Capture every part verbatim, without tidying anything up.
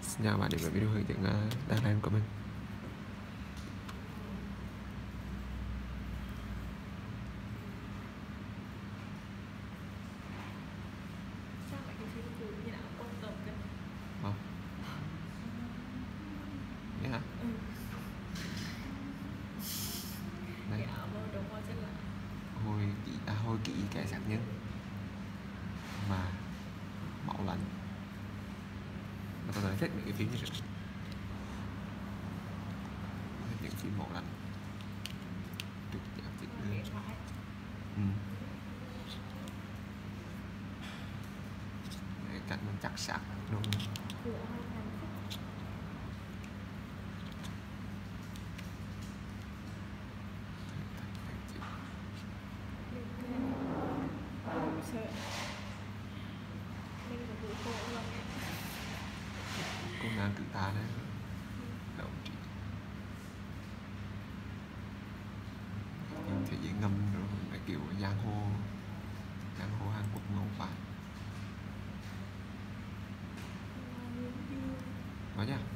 Xin chào bạn đến với video hướng dẫn đăng lên của mình. Không. Nghe hả? Ừ. Đây. Dạ, vô đúng rồi, chắc là Hồi kỹ, à, hồi kỹ kẻ xác nhân mà máu lạnh. Mà tôi nói thích những cái phim như vậy. Những phim máu lạnh. Trực tiếp chích mà lên. điện thoại. Ừ. Để cạnh mình chắc sạc luôn. Cửa hai thành phút. Ôi sợ. Mình có vụ khổ luôn ấy. Cô nàng tự ta đấy. Đồng trị. Nhìn thấy ngâm rồi mấy kiểu giang hồ giang hồ Hàn Quốc ngầu phải. Nói nhá.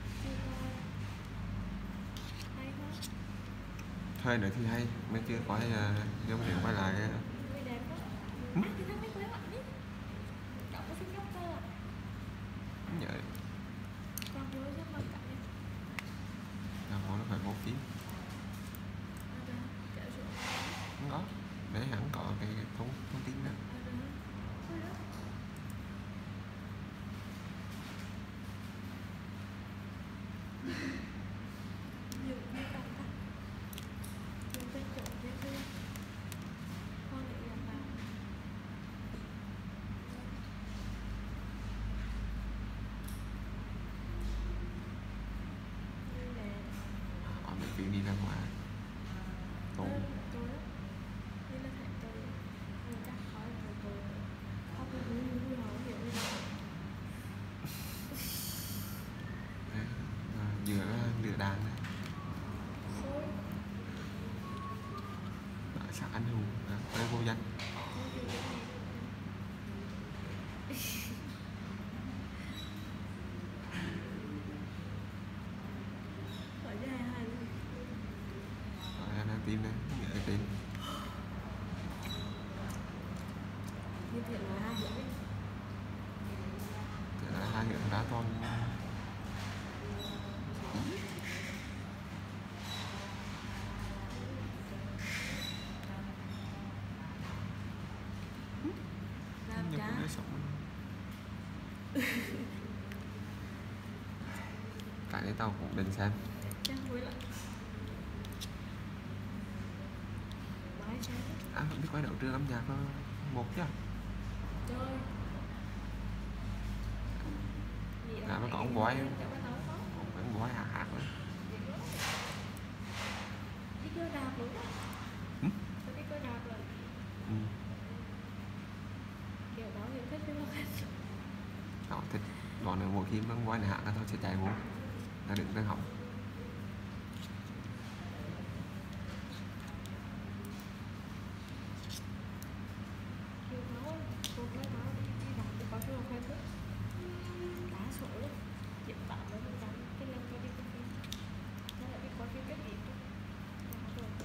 Hay quá. Thôi nữa thì hay, mới chưa có nếu mà quay lại cái Người đẹp quá. Ừ? À, thì thằng mấy quấy bạn ấy. Cậu có xin gấp cơ à? nhớ Con nhớ cho mặt cạnh ấy. là nó phải một phím À, đó. Kẹo rượu. không có để hẳn có cái thông thông tin đó. À, đó. Thôi đó. Nhiều như cậu ta. Nhiều tên chỗ dễ thương. Con lại làm vào. Như là Ở mấy phím đi ra ngoài tôi tốn tôi đó. Như là thầy tôi. Người chắc khỏi là tôi. Không có vui vui không hiểu gì đâu. đấy, và giữa lửa đạn này Xôi. bản sắc anh hùng à, tới vô danh Không hiểu cái này. Ở nhà hai luôn. rồi em đang tim đấy nhớ cái tên Như thiện là hai hiểu ấy. thì là hai hiệu đá con Làm nhưng cá. cũng sống cái đấy tao cũng định xem Chắc vui lắm. Bái sáng. à biết quay đầu trường âm nhạc nó một chứ Chơi. là nó còn bói còn bói hạt hạt nữa. Đi cơ đạp luôn á. Ừ? Tôi đi cơ đạp rồi. Ừ. Kiểu đó thì thích cái lo khách. Đó, thích còn là mỗi khi nó quay này hạt là tao sẽ chạy vô ta đừng đang học Kiểu đó. Cô nói đó đi đi đạp thì có cái lo khách á. Đá sổ lắm. Chịu tạm đó mình chắn. Cái lần tôi đi coi phim. Nó lại đi coi phim kết nghiệp đó. Rồi tôi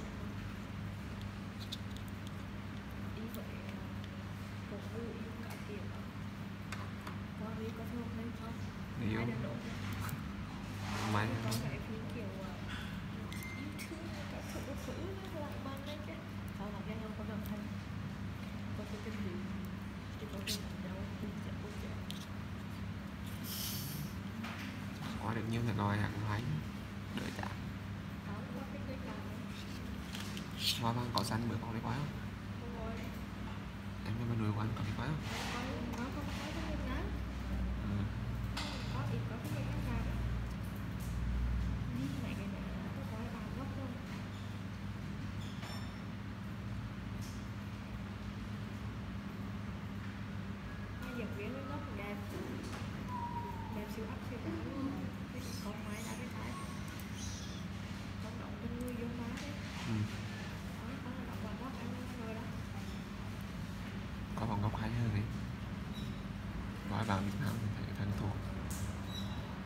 đi vậy cũng có yêu cả tiền đó. Có đi có thương hay không? người yêu Ai đang đổ. máy Có cái phim kiểu yêu thương cả phụ nữ lại mang lên chứ. Sao mà cái nhau có đồng thanh. Có cái tên gì. Thì có cái thằng đâu cũng chạy cũng chạy. có được nhiều người nói hạt máy đợi chạm Đó có cái cái nào. hoa vàng có xanh bữa con đi quá không Không rồi. em cho mình nuôi của anh có đi quá không Nó không có cái gì ngắn. ừ. Có ít có cái gì ngắn ngắn. Đi mẹ cái này nó có cái bàn gốc luôn. Hai dòng viễn với gốc đẹp. Đẹp siêu ấp siêu ấp luôn. Cái con máy đá cái trái. Con động trên nuôi vô má đấy. Ừ. Đó, có là động vào gốc ăn rồi đó. Có phòng góc hay hơn đấy nói vào Việt Nam thì thấy thân thuộc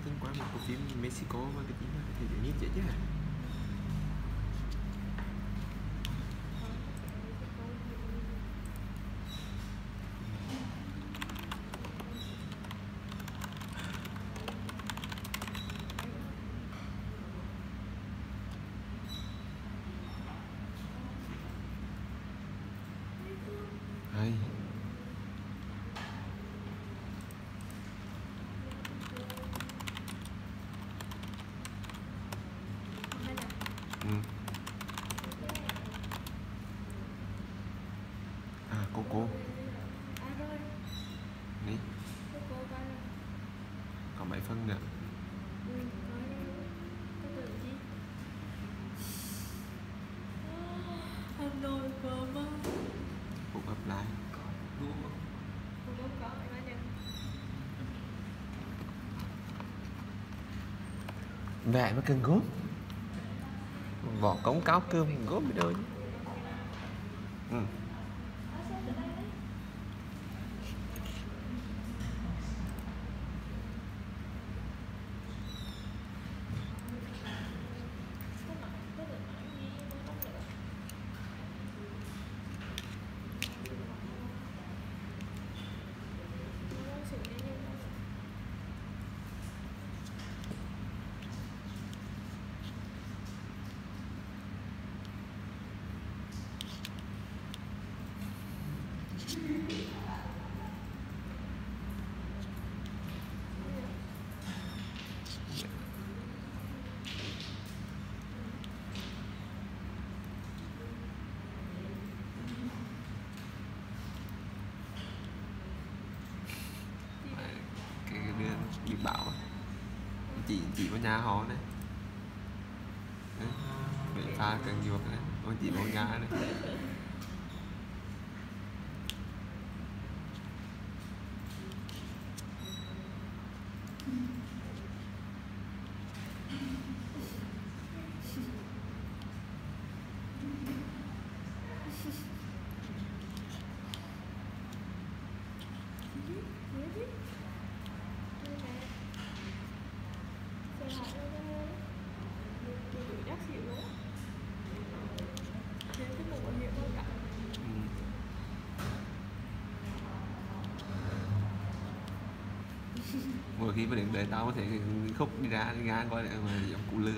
tin qua một bộ phim Mexico mà cái gì mà thì tự nhiên chết chứ à. Hay. Ừ. À cô cô ní còn bảy phân nữa. Anh nồi cơm á. Cũng gặp lại. Vậy mà cần gốm. Vỏ cống cáo cơm hình gốm đi đâu chứ. Ừ. Cái đứa bị bảo chị chị có nhà họ này. Bị pha cần nhiều này, con chị có nhà này. Mỗi khi mà đến đời tao có thể khúc đi ra đi ngang coi lại mà giống cụ lừa.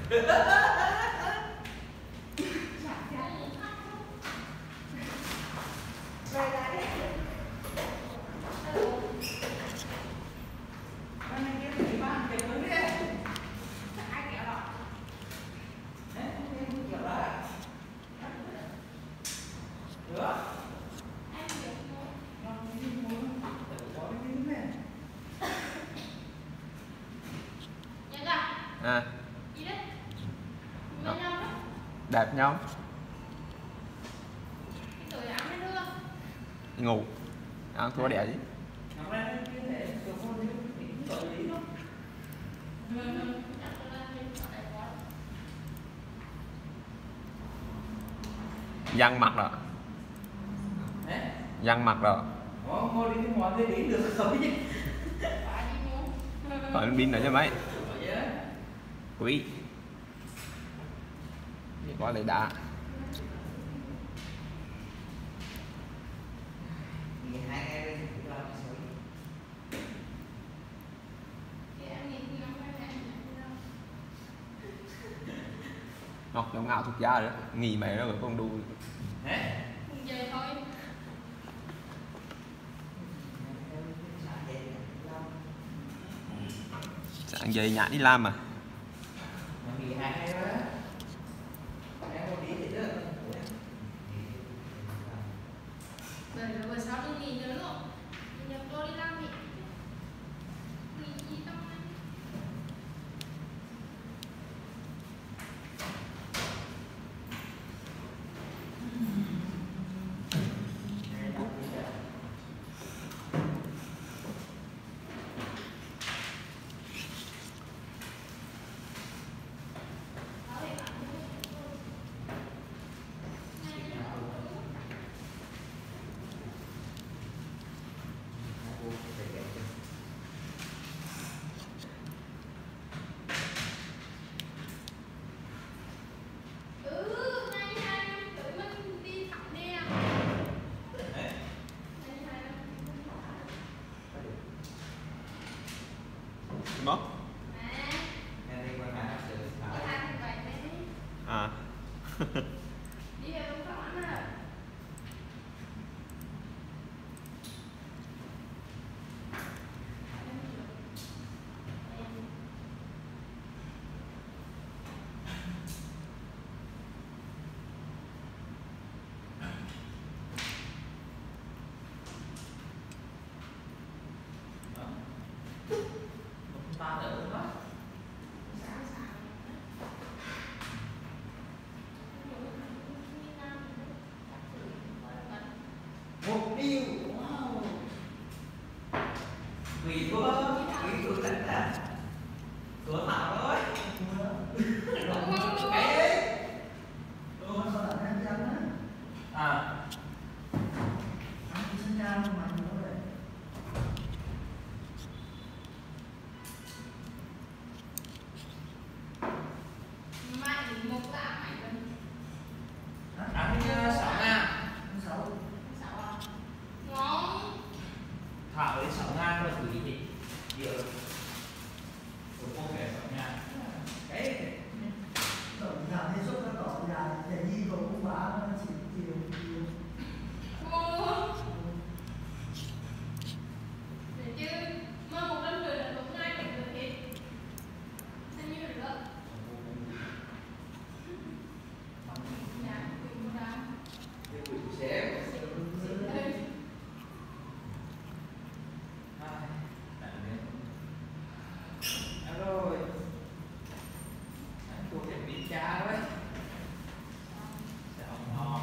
À. Đẹp nhau. Ngủ. Ăn thua đẻ gì? Dăng mặt rồi. Dăng mặt rồi. Hỏi pin nữa cho mấy. Quý. Có lấy đá. Ngọc giống ngạo thuộc gia rồi đó. Nghỉ mẹ nó vẫn không đu. Về thôi. Sáng dậy nhã đi làm mà. Rồi sao tôi nghỉ nữa rồi. Nhập tôi đi làm thì nghỉ gì trong này. Mất. À. Một điều, wow. Quỷ của quỷ của lãnh là của thảo thôi. Cái ấy. Tôi không có làm chân á. À. Anh sinh ra không mạnh nữa rồi. Mạnh một tạ mạnh rồi. Anh sáu nha. Sáu. Ngon. Thảo đến sáu ngàn rồi quỷ thì nhiều. Của cô kể sáu ngàn. Cái tổng giảm thế suất các tỏ dài để nhi của cũng bá nó chỉ chiều chiều Để chứ mà một lần người là đúng ngay được được hết. Sao như được được. Dạ, quỳnh ra. cái quỷ của sếp. Rồi anh cô đẹp bị cha đấy. Sao ngon.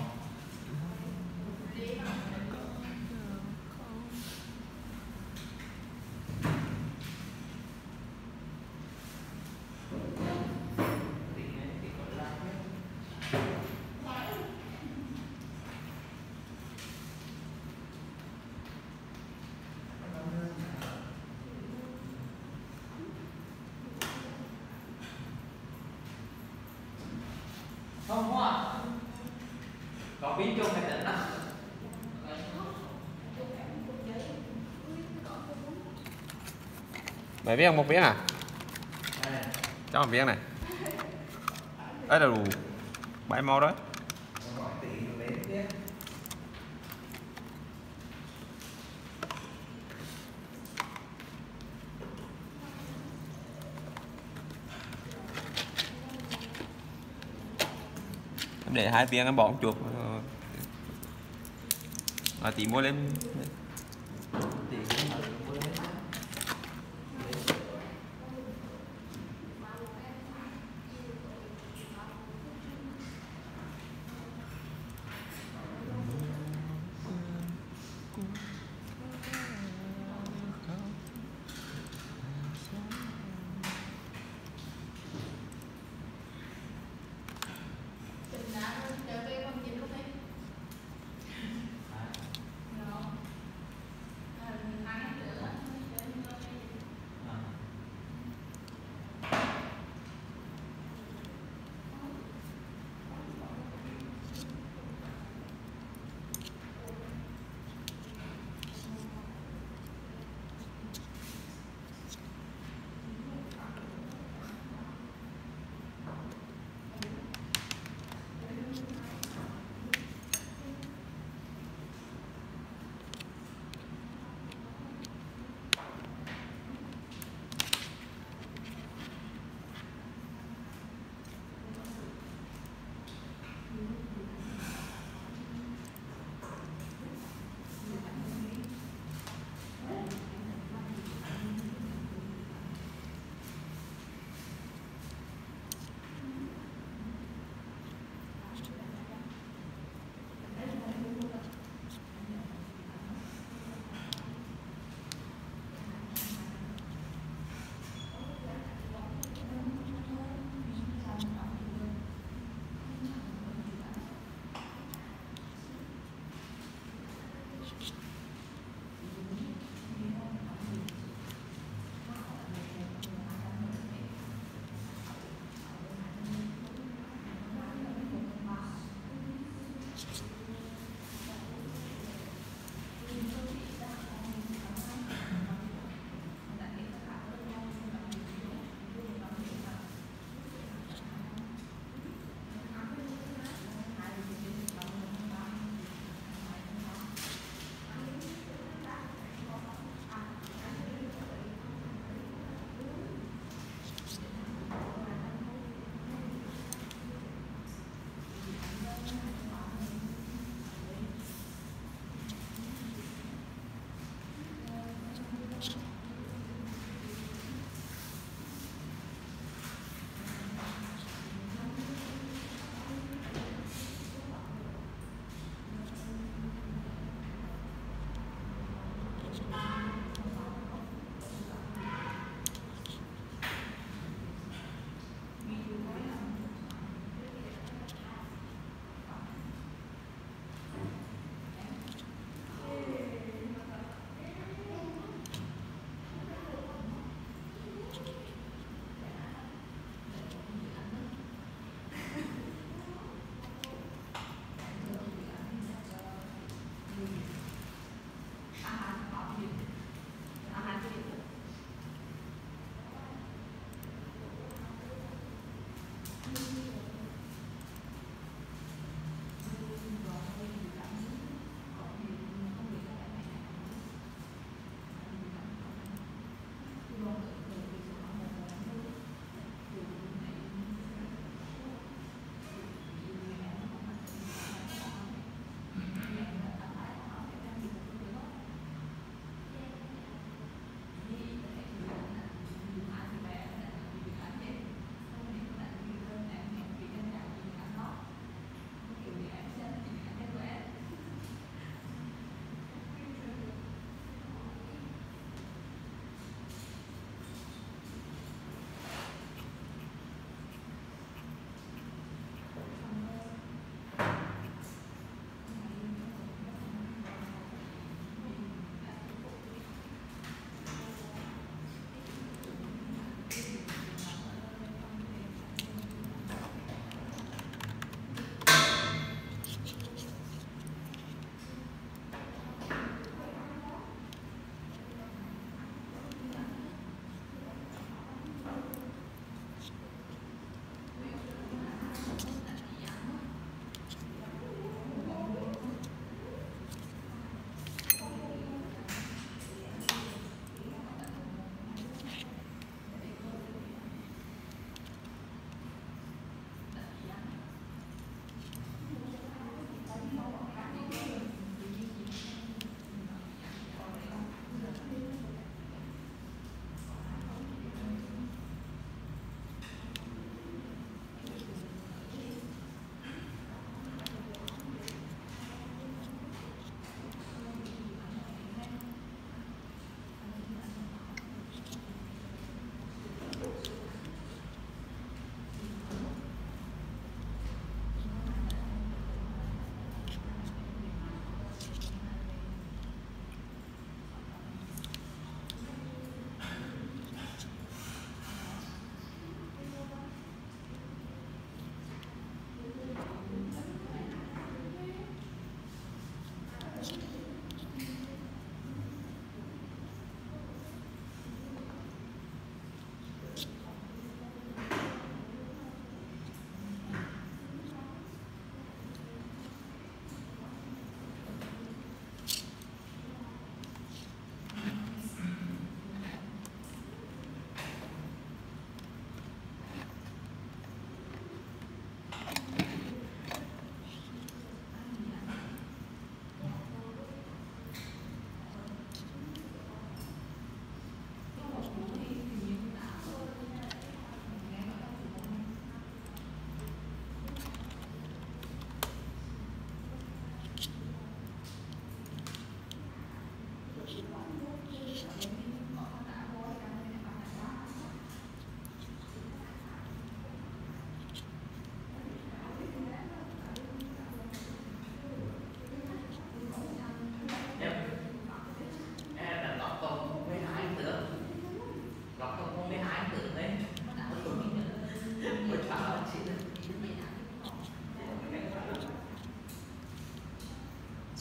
Không hoa có pin chung hay tỉnh đó. Mày biết không một viên à? Đây. Cho một viên này. ấy là đủ bảy màu đấy. Để hai viên em bỏ một chuột à, tí mua lên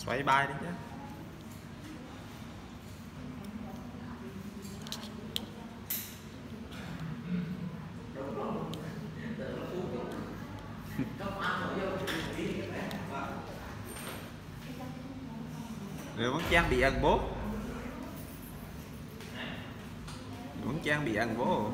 Xoay bay đi chứ. Rồi vẫn trang bị ăn bố. Vẫn trang bị ăn bố.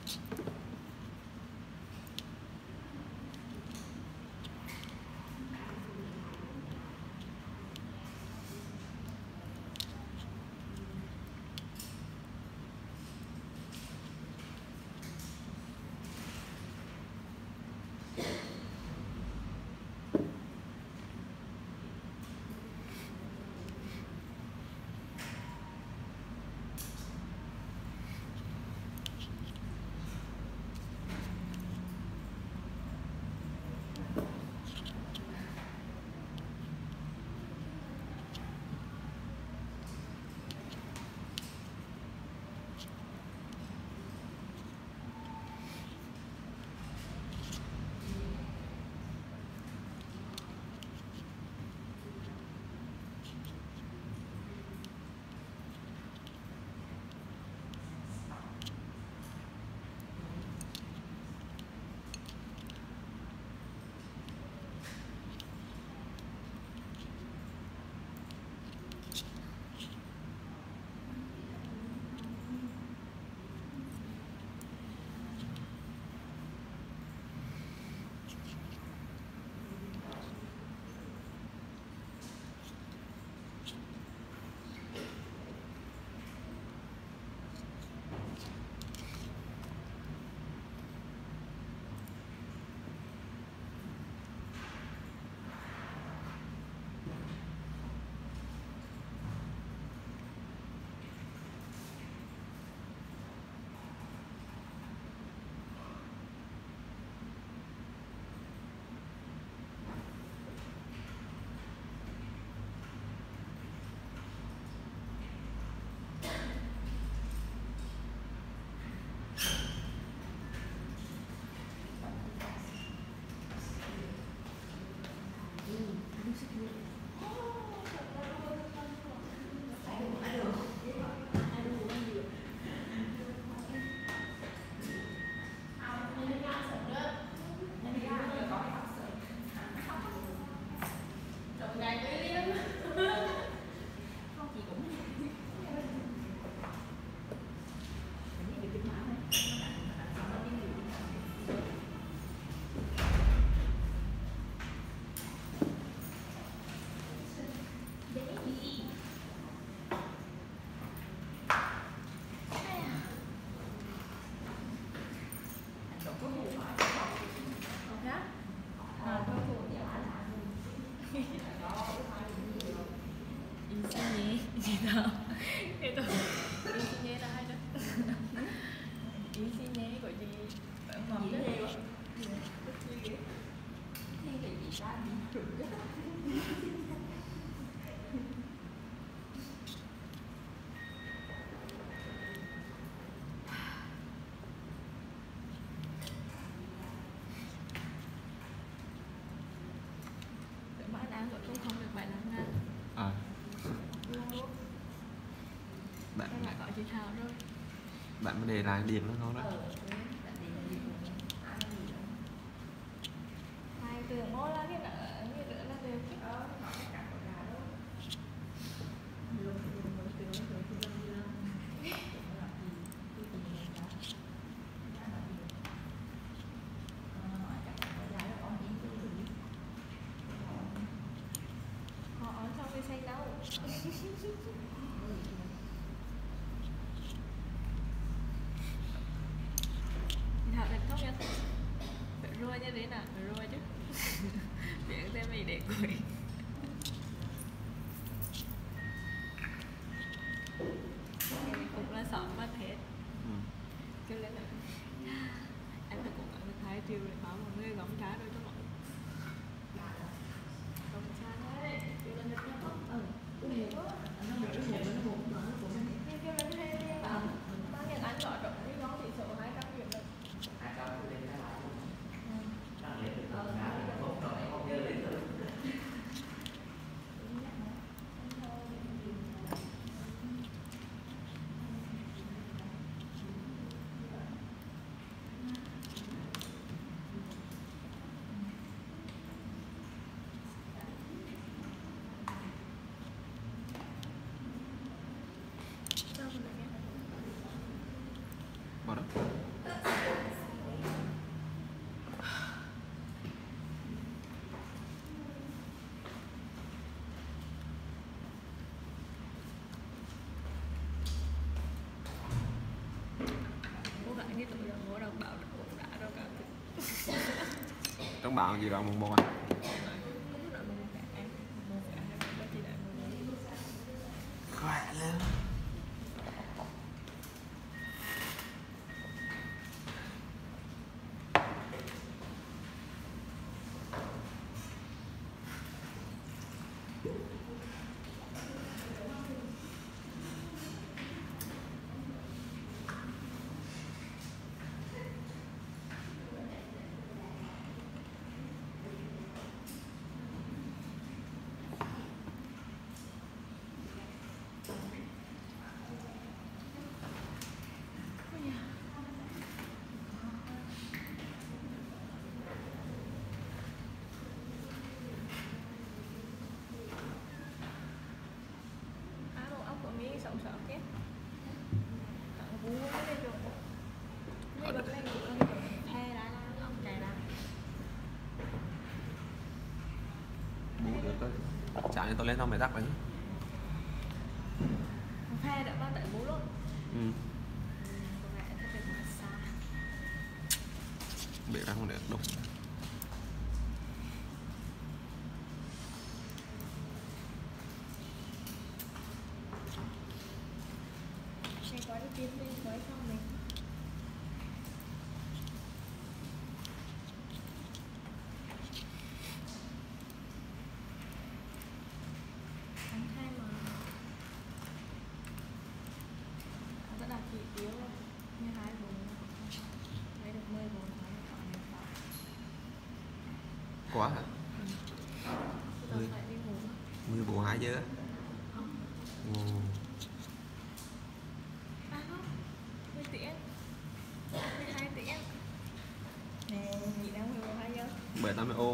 Bạn mới đề lại điểm nó thôi đó. Hai tường ngó lá cái nợ như nữa là đều chứ. Họ ở trong cái xanh đâu. Thật là không nha. Phải rôi như thế nào, phải rôi chứ. Miệng xem mình để cười. Cũng là sợ mất hết. Ừ. Kêu lên là em phải cũng ở được hai triệu để báo một người góng trái đôi cho mọi người. Góng trái đấy. Kêu lên được nhá. Ừ. Ui nhiều quá. Nó được cái hộp nó hộp nó hộp nó hộp. Kêu lên hay đi bảo. Bao nhiêu anh gọi trọng cái góng thì sợ hai trăm triệu được. hai trăm triệu lên cái lại. Nó lấy được một ngã thì nó hộp rồi không nhớ lấy được. Hãy subscribe cho kênh Ghiền Mì Gõ để không bỏ lỡ bảo gì đó mùng một à? Khỏe lên. Sợ sợ chứ bú nó lên rồi mấy bật lên rồi thay lại nó ông chạy lại Bú được thôi. Chả như tôi lên xong mày tắt rồi. thay đã bao tại bú luôn. Ừ. Còn lại nó phải massage. Biết ra không được đúng. Này có đi kiếm lên với xong mình. Tháng hai mà rất là chỉ tiêu như hai bốn lấy được mười bốn tháng còn được đó. Quá hả? Bây giờ phải đi ngủ. mười bộ hai giờ. Không. Ồ. À không, mười tiếng mười hai tiếng nè, chị đang mười hai giờ Bởi tao mới ô.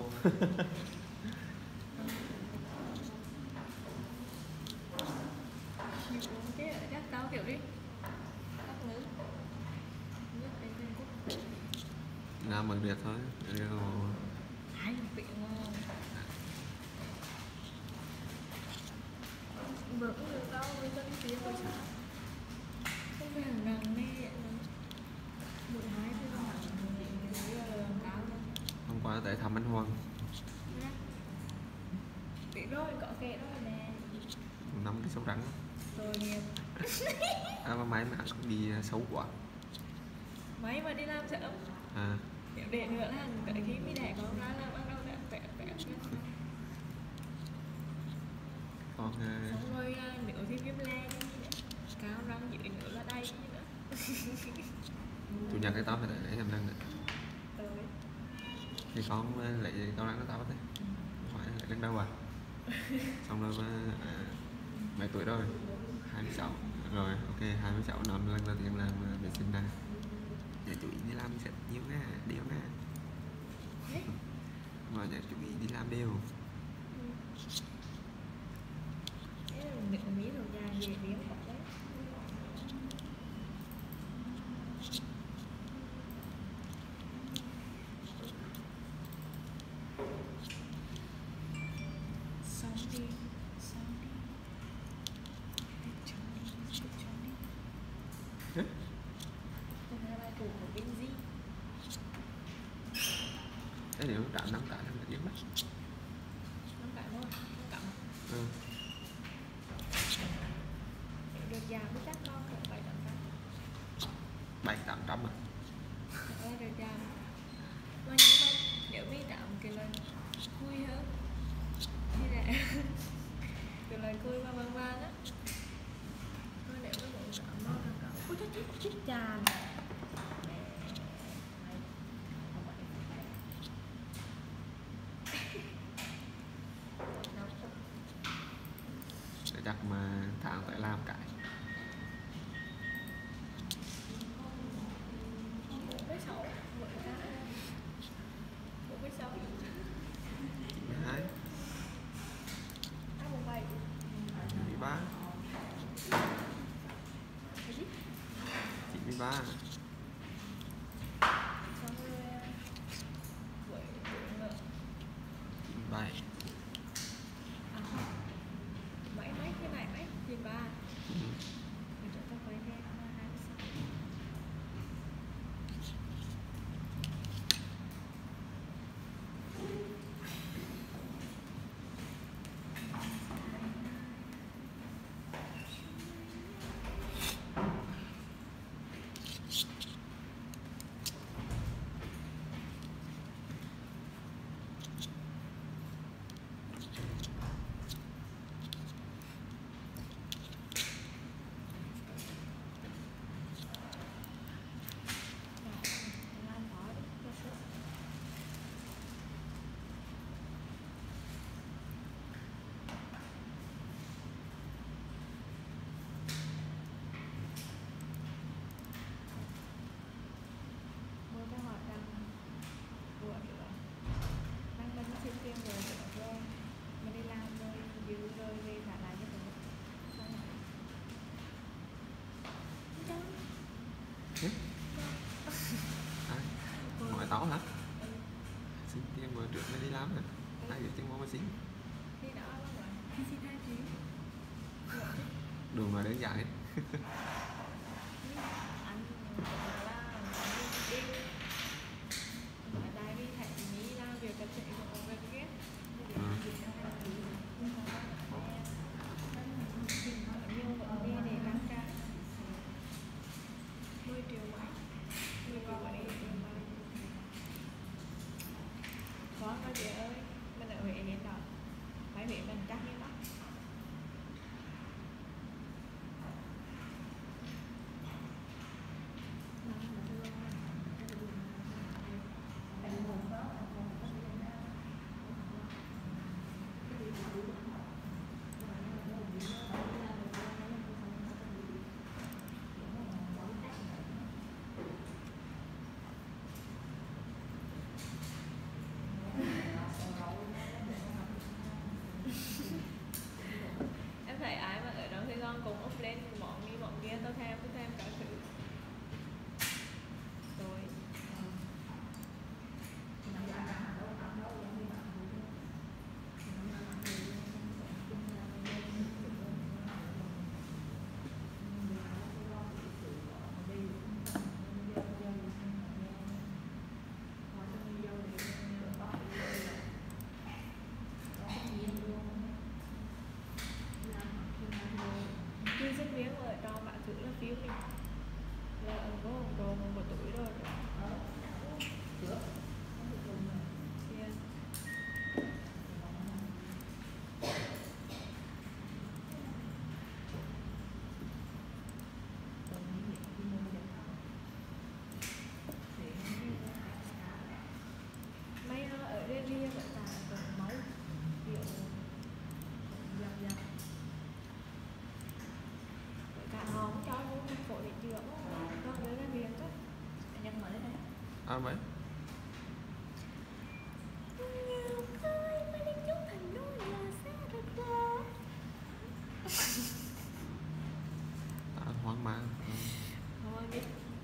chị uống cái ở chắc cao kiểu đi các ngữ nước đến bên cúc Làm bằng được thôi. hai một tiện ngon bữa cũng được đâu, bây giờ đi phía rồi sao không phải hàng nặng nè vậy mà mười hai thì không hẳn dưới là cao đâu. Hôm qua tại thăm anh Hoàng. Bị rồi, có kệ đó nè Năm cái sâu trắng. rồi nghiệp À mà máy mà cũng đi xấu quá. mấy mà đi làm sớm À. nếu để nữa là tới khi mới đẻ con ra là bắt đầu đã vẽ vẽ Còn uh, xong rồi nếu thì viêm le cao răng dưới nữa là đây nữa chủ nhật cái tao phải để em răng nữa. tới Thì con uh, lấy tao răng nó tao thế. Phải lại đứng đâu à? Xong rồi mà uh, mấy tuổi rồi? hai mươi sáu rồi, ok, hai mươi sáu năm lần đầu tiên làm uh, vệ sinh ra. Nhà chú ý đi làm sẽ nhiều nha, đều nha. Mà nhà chú ý đi làm đều. thế là miệng mí rồi dài về biếng bọc đấy xong đi xong đi chồng đi chồng đi Hả? tôi thấy bài thủ của bên gì Thế nếu trả năm cả là dính mắt. năm cả thôi năm cả Ừ. được già mới chắc con cũng bảy tám trăm Bảy tám trăm à? thật ra được già mà nhưng mà nếu biết đảm cái lần vui hơn như là cái lần vui mà vang vang á thôi nếu cái bộ đảm nó là cả ui chết chết chết già này Để chắc mà tháng phải làm cái. bốn với sáu mỗi cái bốn với sáu Hai, à bốn bảy chín mươi ba, cái gì chín mươi ba. xong rồi buổi buổi nữa chín mươi bảy. à mấy mấy cái này mấy gì ba Ừ. rồi chúng ta quay theo hai mươi sáu nói tao hả? Xin tiền bữa trước mới đi làm hả? Ai biết tiếng mà xin? Thì đó là rồi. Thì xin hai chứ. Đường mà đơn giản ấy. Anh là đi ở đây đi thầy nghĩ ra việc cần chạy của ông cái ghét. Ừ. Nhưng vẫn đi để làm ra mười triệu mấy mười triệu mấy triệu mấy có có chị ơi mình ở Huế đến đó phải Huế mình chắc như đó em thấy ai mà ở đó thì con cùng úp lên mọn đi mọn kia tao theo tao theo cả sự rồi chưa sinh viên rồi cho bạn thử là phiếu đi là ở có một đồ một một tuổi rồi yeah. Mấy nó ở đây riêng vẫn là còn máu kiểu dần dần cả họ cũng cho vô thành phố để chữa con đứa ra viện đó nhân mới đây À mấy? nhiều coi mà đi chúc thành đôi là xa thật đó À, hoang mang. thôi đi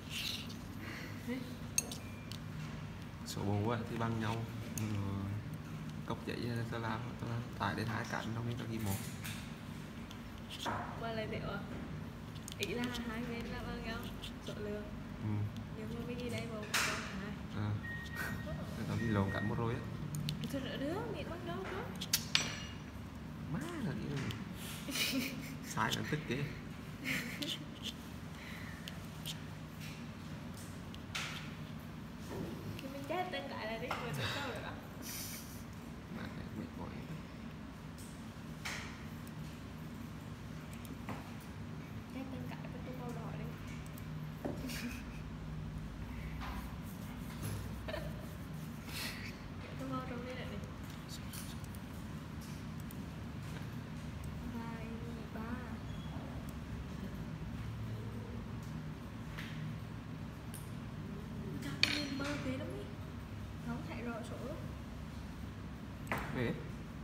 Số bố ấy, thì bằng nhau. Ừ. Cốc giấy tao làm, tao tải đến hai cạnh trong cái ghi một. qua lại điệu à ý là hai bên là bằng nhau số lượng Ừ. nhưng mà mới đi đây một con hai À. Tao đi lồn cạnh một rồi á. thôi nữa đứa miệng bắt đâu đó Má là đi rồi. Sai là tức kìa. khi mình chết tên lại là đi rồi sẽ đâu được đó Má cái mệt mỏi. chết tên cãi với tôi màu đỏ đi tôi màu trong đây lại đi hai ba chắc mình mơ thế lắm đi nó không chạy rõ số lắm Mệt.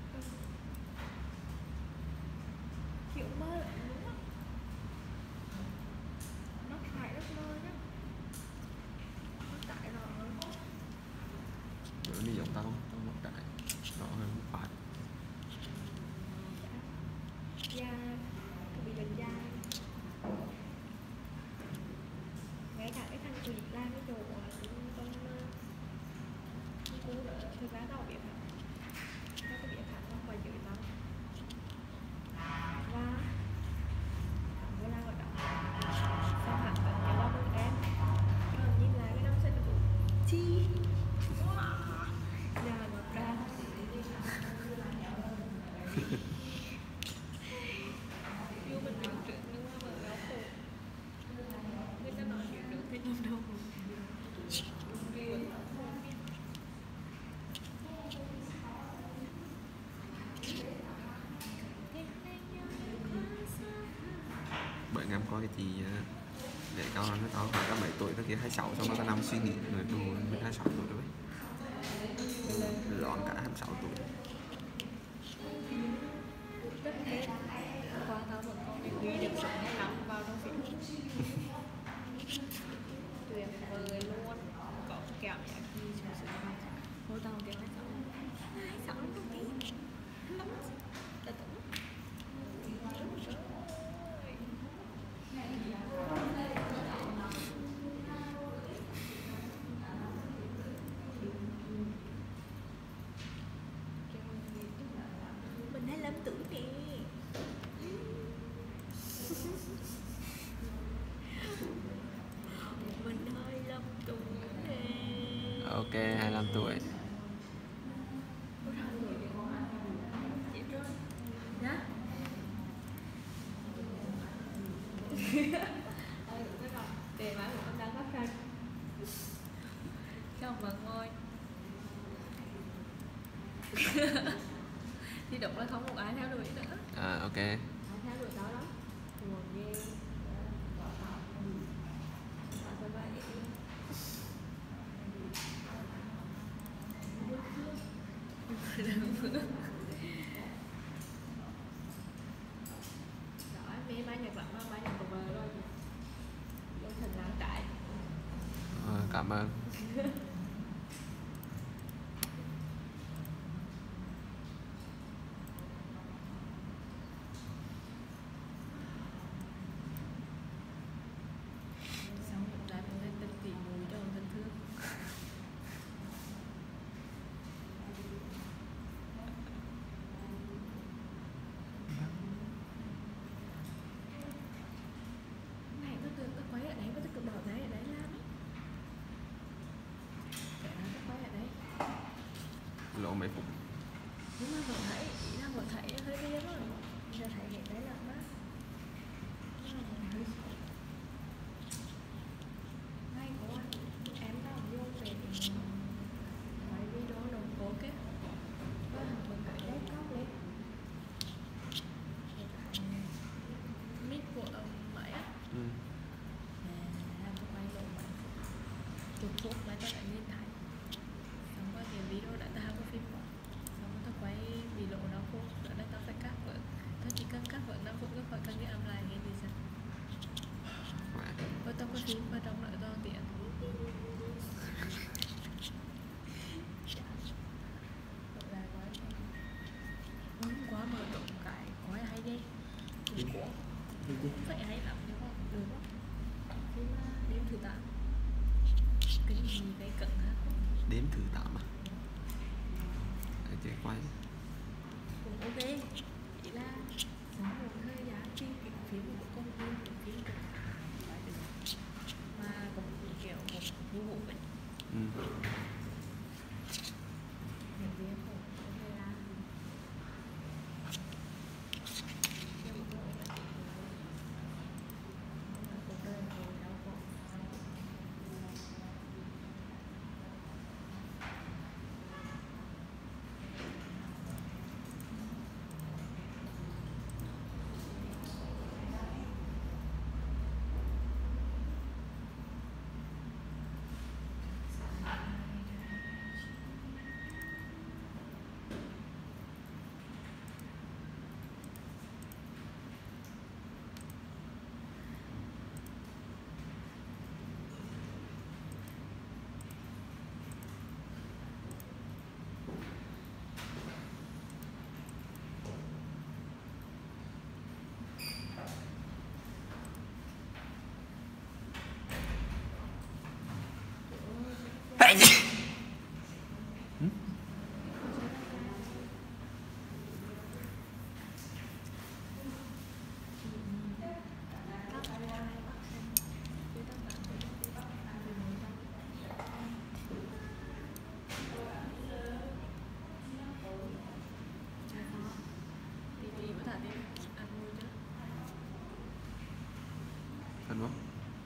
kiểu mơ lại đúng á nó phải rất mơ nhá nó chạy rõ lắm Bữa đi giống tao, tao một cái. Đó hơn phải. da bị bệnh da ngay cả cái thằng quỷ la cái đồ con con cú đỡ thực ra tao biết hả tao có biết hả nó ngoài dưới tao và bữa nào ở đó xong hẳn vẫn nhớ lo hơn em rồi nhìn lại cái năm sinh của chi nhà nó ra yêu mình đứng trước nhưng mà mở áo cổ người ta nói chuyện được thế nhưng đâu Bởi ngày em coi cái chị để cao nó tao khoảng cả bảy tuổi tao kia hai mươi sáu xong rồi tao nằm suy nghĩ rồi đủ mình hai mươi sáu tuổi rồi loạn cả hai mươi sáu tuổi. rất thế qua tao vẫn còn để ghi được số hai năm vào trong phim tuyệt vời luôn có kẹo nhạc gì Hồi tao kêu hai sáu hai sáu lắm kì lắm là tưởng mình hai lăm tuổi nè. Mình hai lăm tuổi nè. Ok, hai mươi lăm tuổi. Chị rồi đó. Để bán của con đang phát khăn cho bạn ngồi. Đi đụng là không một ai theo đuổi nữa. À, ok. Ai theo đuổi đó lắm. Buồn ghê. Rồi, mẹ bán nhạc lắm, bán nhạc của vợ rồi. Trong thành làng trại. À, cảm ơn. Xong một lại mình lên tình tỉ mùi cho thân thương. Này có tôi có quấy ở đấy, có tôi bảo đấy ở đấy lắm. Kể nó có quấy ở đấy. Lộ mấy phút. Nhưng mà vẫn thấy, ý là vẫn thấy hơi ghê lắm. Giờ thấy hiện đấy lắm á. Nhưng mà vẫn hơi sợ. Hay quá, em tao vô về thì mấy video đồng cố kết. Có thằng mình phải lấy cốc lên. Mic của ông Mãi á. Ừ. Làm cho quay lộ mà chục phút mà tao lại nhìn thấy. Xong rồi cái video đã tao có phim bỏ. Xong rồi tao quay bị lộ năm phút. Rồi đây tao phải cắt vợ. Tao chỉ cần cắt vợ năm phút cứ khỏi cần cái âm lại nghe gì sao. Rồi tao có phim vào trong lại do tiện. Là quá muốn quá mở rộng cái quá hay ghê. Không phải hay lắm đúng không? Được không? Phim uh, đêm thứ tám. Cái gì cái cận hả? Đếm thứ tám à? Cái chuyện quay. Cũng ok. Chỉ là nó một thời gian khi cái phim của công viên của phim được phải được. Mà cũng kiểu một vụ vụ vậy. Ừ. Những việc của người làm. Nhưng mà cuộc đời hồi đau khổ. Thành không?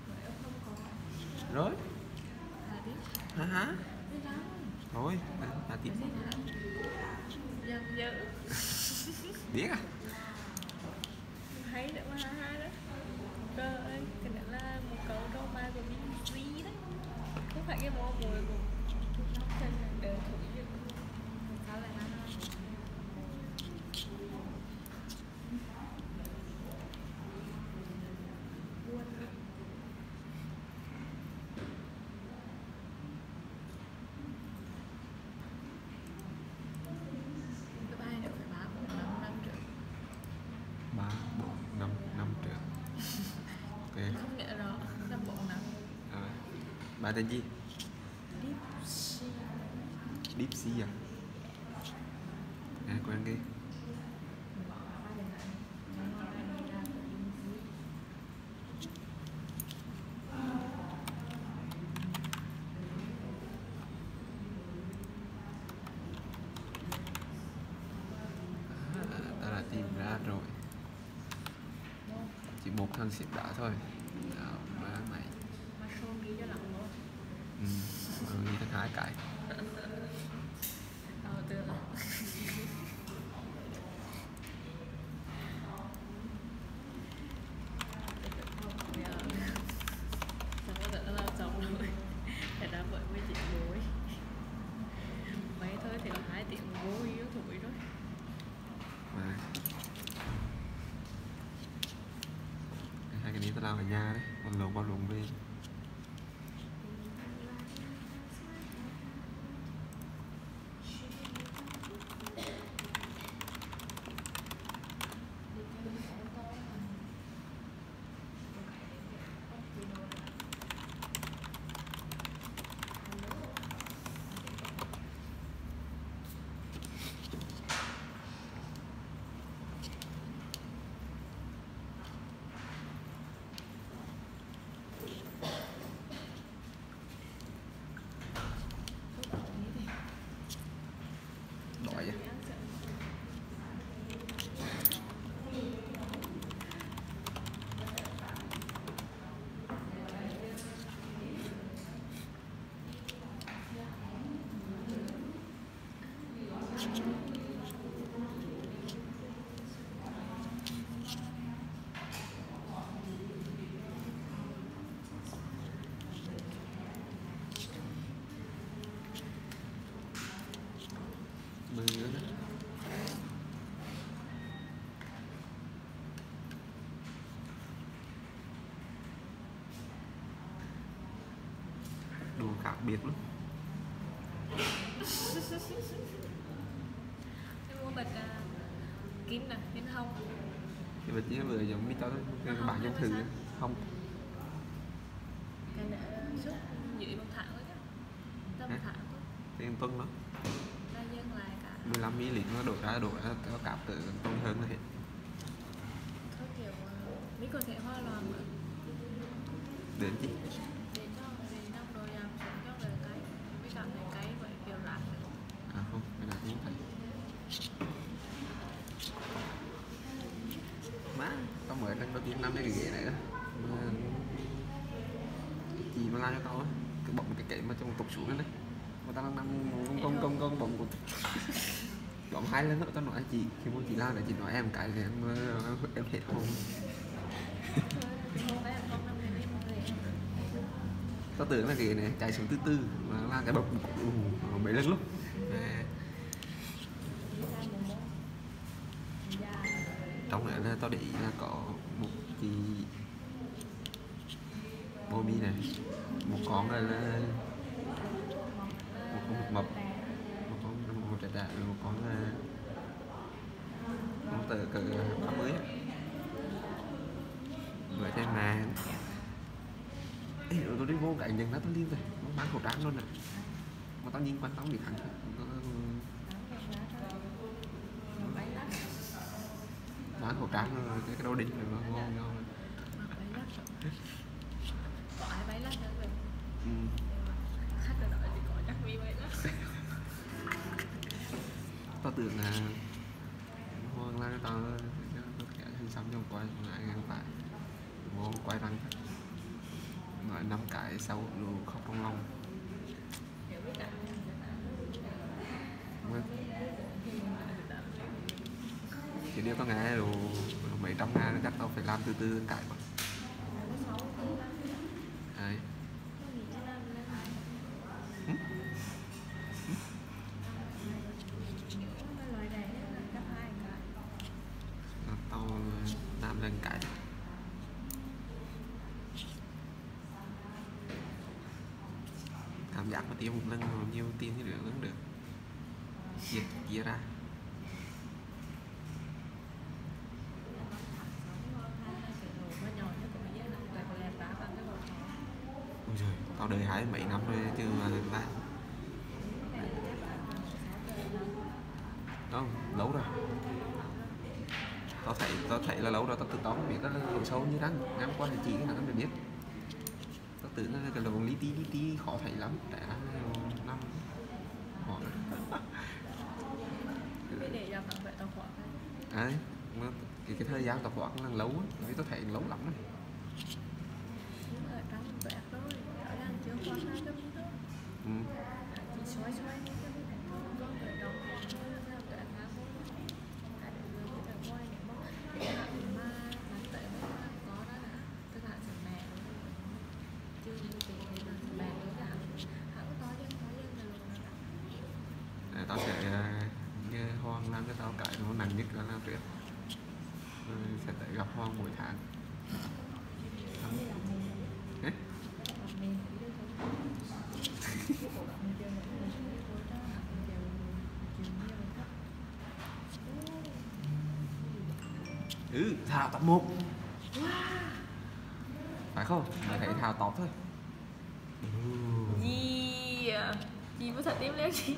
Rồi. Hả hả? Thôi, là tiếp. Dần dữ. Biết à? Thấy được mà ha ha đó. Trời ơi, cái đó là một câu drama của bê bê xê đó. Không phải cái mô mùi của nó trên đời thủy chứ. Sao lại ha ha? Buồn đi. Bài tên gì? Deep sea. Deep Sea à? Nghe quen ghê. Tìm ra rồi, chỉ một thằng xếp đá thôi. Đó, má mày. Mushroom ghi cho lặng luôn. Ừ, ghi thêm hai cái. Ờ, được rồi. Xong rồi tự làm xong rồi. Để đã bởi mấy chuyện bối. Mấy thôi thì là hai tiếng vô yếu thủi rồi. Mà hai cái này tao làm ở nhà đấy, còn lồng vào lồng về. Đói vậy. Mưa nữa. Đồ khác biệt lắm. Em mua bịch uh, kim nè, kim hông. Cái vật chứ vừa giống như tao cái bạn trong thử ấy. Không. Cái này suốt dưới một tháng thôi chứ. Tầm Hả? tháng thôi. Tiền tuần đó. Ra dân lại cả. mười lăm mi li lít nó đổ ra đổ ra có cạp tự tuần hơn là hết. Thôi kiểu uh, Mỹ có thể hoa loạn mà. Đến gì? Để cho về năm đồ làm xuống cho về cái. Mới cảm thấy cái vậy kiểu rạc nữa. À không, cái này không phải. Má, tao mới lần đầu tiên năm cái ghế này đó. Mà chị mà làm cho tao á, cái bọng cái kệ mà trong một tục xuống đấy. Mà tao đang nằm công công công công bọng của bọng hai lần nữa tao nói chị khi mà chị làm để chị nói em cái thì em em hết không. Tao tưởng là ghế này chạy xuống từ từ mà là cái bọc uh, mấy lần lúc. À. Trong này là tao để ý là có một chị bô mi này, một con là, là một con một mập, một con một trái đại, một con là con từ cỡ ba mươi vậy thế mà ê, tôi đi vô cái nhận nó tao liên rồi nó bán khẩu trang luôn nè mà tao nhìn quanh tao không bị khẳng bán khẩu trang rồi cái cái đồ đinh rồi nó ngon ngon có ai bay lắc nữa rồi. Ừ. Khách ở đó thì có chắc vi bay lắc. Tao tưởng là hoang la tao tất cả hình xăm trong quay lại ngang phải ngon quay răng nói năm cái sau luôn khóc trong lòng. Chỉ nếu tao nghe rồi mấy trăm ngàn chắc tao phải làm từ từ cải mà. Đấy. Ừ? Tao làm lên cải. Cảm giác mà tiêu một lần rồi nhiều tiền thì được vẫn được. Chia chia ra. Ôi giời, tao đời hái mấy năm rồi chưa mà ba không lâu rồi. Tao thấy tao thấy là lâu rồi, tao tự tao không biết nó độ sâu như răng ngang qua thì chỉ cái nào không biết. Tao tưởng là cái lồng lý tí lý tí khó thấy lắm tại năm họ Biết để ra bảo vệ tao khỏe ấy cái cái thời gian tao khoảng là lâu á, vì tao thấy lâu lắm rồi. nhưng ở trong vẹt thôi ở đang chưa qua hai cái đó Ừ. chỉ xoay xoay cái cái con về đầu thôi là vẹt ngã thôi hai đứa người người ta quay để bóc để hạ mà bán tệ mới có đó là tức là sườn mẹ chưa như thế là sườn mẹ đối với hãng hãng có dân có dân là luôn Để tao sẽ nghe Hoang làm cho tao cái nó nặng nhất là làm trước, rồi sẽ tới gặp Hoang mỗi tháng. Hết. Ừ, thao tập một phải không? Mày thấy thao top thôi. gì gì mới thật tím léo gì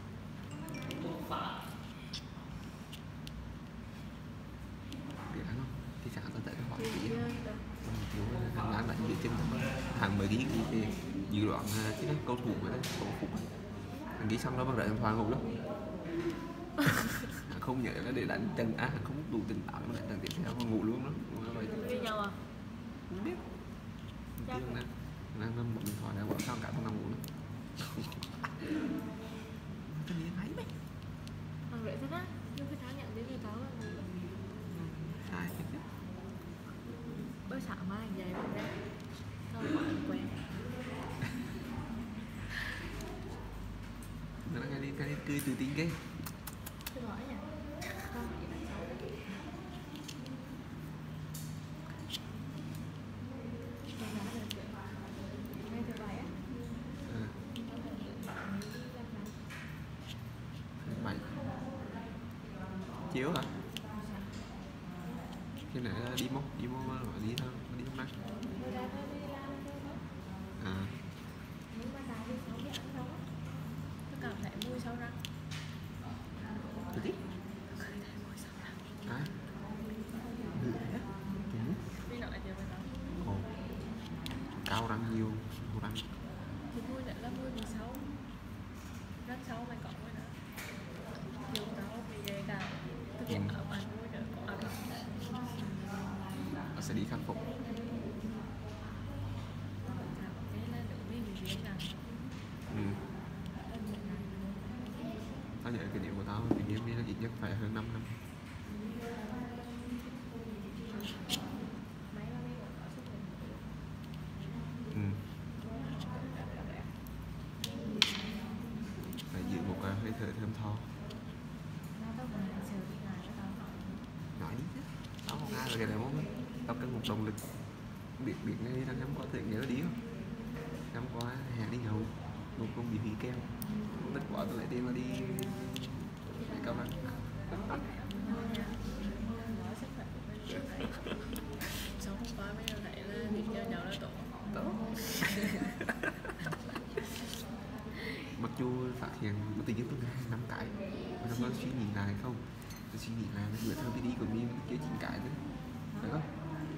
Biết không? Thì sáng tao tới hỏi kỹ hàng ngàn bạn biết trên hàng mới ghi cái dự đoán cái cầu thủ với đấy cầu thủ hàng ghi xong đó bằng đợi thằng Hoàng ngủ lắm. Không nhớ nó để đánh chân á, không đủ tỉnh táo để đánh tiếp theo ngủ luôn đó. với nhau à Không biết. Chắc là đang nằm một điện thoại đang bảo sao cả con nằm ngủ nữa. Cái gì máy mày? thằng rể thế á nhưng cái tháng nhận đến người tao là Sai thiệt chứ. bớt sợ mà anh dày rồi đấy tao gọi anh quen Nó nghe đi cái tươi tự tin cái. tôi gọi nhỉ không ngay từ bài á Mày chiếu hả? Khi nãy đi mốc đi mốc mà đi thôi đi không năng à nhưng mà tại vì sáu cái ăn đâu á tôi cảm thấy mùi sâu răng tôi thích thấy mùi sâu răng à đi nói chuyện với nó ồ cao răng nhiều răng thì mùi này là mùi bị xấu răng xấu mày còn với nó nhiều tao bị ghê cả thực hiện ở bàn mùi nữa có ăn nó sẽ đi khắc phục. Ừ. Tao nhớ cái điểm của tao thì game này là ít nhất phải hơn năm năm. Ừ. Phải giữ một cái hơi thở thơm tho. Nói chứ tao không ai là cái này mốt tao cần một động lực biết biết ngay đang ngắm qua tự nhớ đi không ngắm qua hẹn đi ngầu một công bị hủy keo tất quả tôi lại đi mà đi để cao lắm Sống không có mấy người thấy là việc chơi nhau là tốt tốt. Mặc dù phát hiện một tình yêu tôi ngay năm cái mà năm đó suy nghĩ lại không tôi suy nghĩ lại bữa thơ đi của mình kia chín cái đấy phải không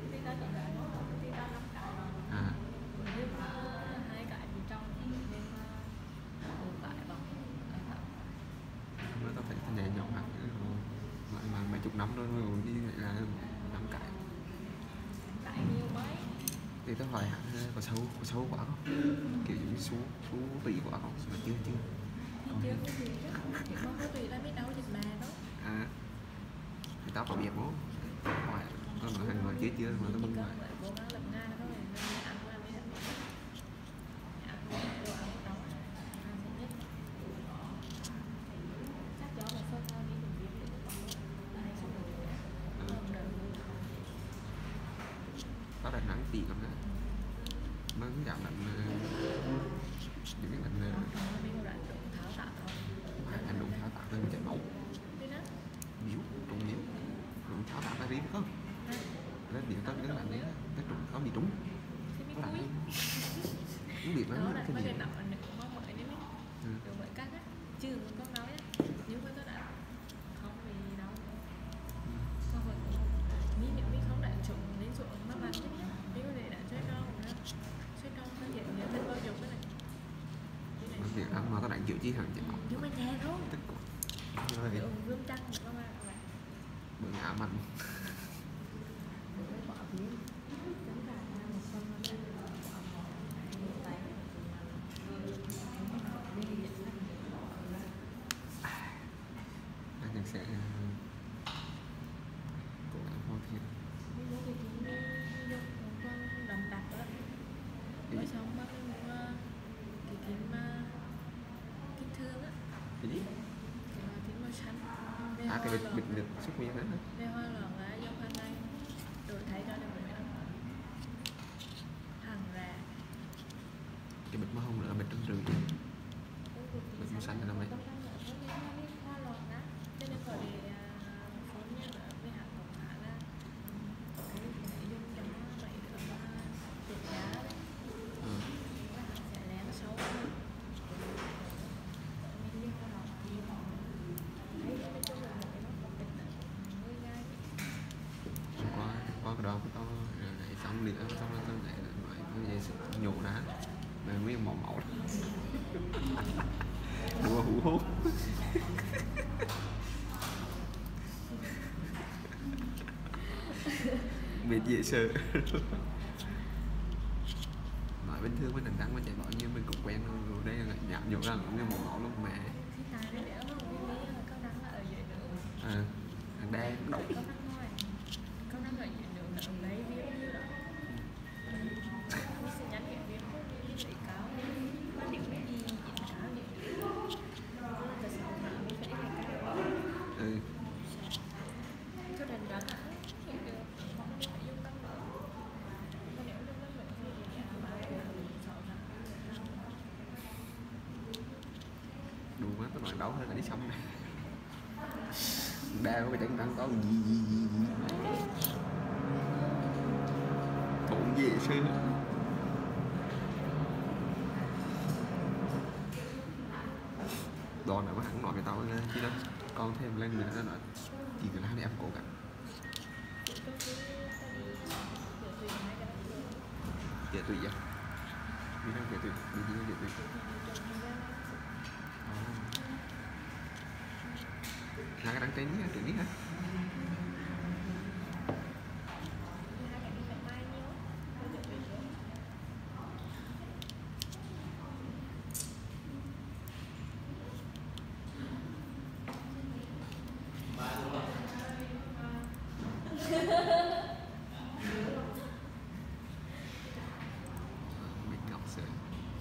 à hai cái bên trong nên một cái bằng nó tao thấy thằng nhẹ nhõm hẳn mà, mà mấy chục năm rồi mà đi vậy là năm cái cái nhiều mấy thì tao hỏi hẳn có sâu có sâu quá không kiểu giống như số số tỷ quá không mà chưa chưa chưa có gì chứ chỉ có có tùy là biết đâu dịch mà đó à thì tao có biết bố hỏi nó nói hàng nói chết chưa mà tao bưng lại cố gắng lập nga thôi nên ăn qua mới được ăn đồ ăn đó ăn sẽ biết chắc gió mà phân ra đi đường biếc để có hay xong rồi không đợi tao đặt nắng tỷ lắm đấy nó giảm lạnh những cái lạnh mình đoạn đụng tháo tạ thôi phải hành động tháo tạ lên chảy máu đi đó miếu trúng miếu đụng tháo tạ ra đi không lên điện tao cái lạnh đấy cái trúng có bị trúng thì có lạnh mình không biết đó lắm là cái mấy gì cái nặng việc ăn mà tao đánh chịu chi hẳn chỉ bảo nhưng mà nhẹ thôi tức quá rồi kiểu gương trăng của các bạn là bữa ngã mạnh với quả biến chúng ta là một phần nó đã quả mỏ một tay anh thực sẽ cố gắng hoàn thiện bây giờ thì chúng đi dùng một con đầm đặc đó rồi xong bắt cái một cái kim kim thương á cái gì cái mà kim màu xanh về à hoa cái bịch lợn bịch bịch xúc miệng đấy hả? về hoa lợn là dòng hoa này rồi thấy ra được mấy năm hàng ra Cái bịch màu hồng nữa là bịch trăm rưỡi bịch màu xanh là mấy ừ. qua qua cái đó tao lại xong nữa xong rồi tao lại nói cái gì sự nhổ ra mà nguyên màu máu đùa hú hút mệt dễ sợ nói bình thường với thằng Đăng mà chạy bao nhiêu mình cũng quen rồi đây là nhạt nhổ ra cũng như màu máu lúc mẹ à thằng Đan đậu ừ. Đủ quá tao nói đấu hơn là đi xong này đa có cái trắng trắng có gì gì gì gì bụng dễ sư đòn này có hẳn nói với tao nghe chứ đâu con thêm lên nữa nó nói chỉ cần hai em cố gắng địa tụy à đi đâu địa tụy đi đi địa tụy hai cái đăng trên nhé tự biết hả mình ngọc sợi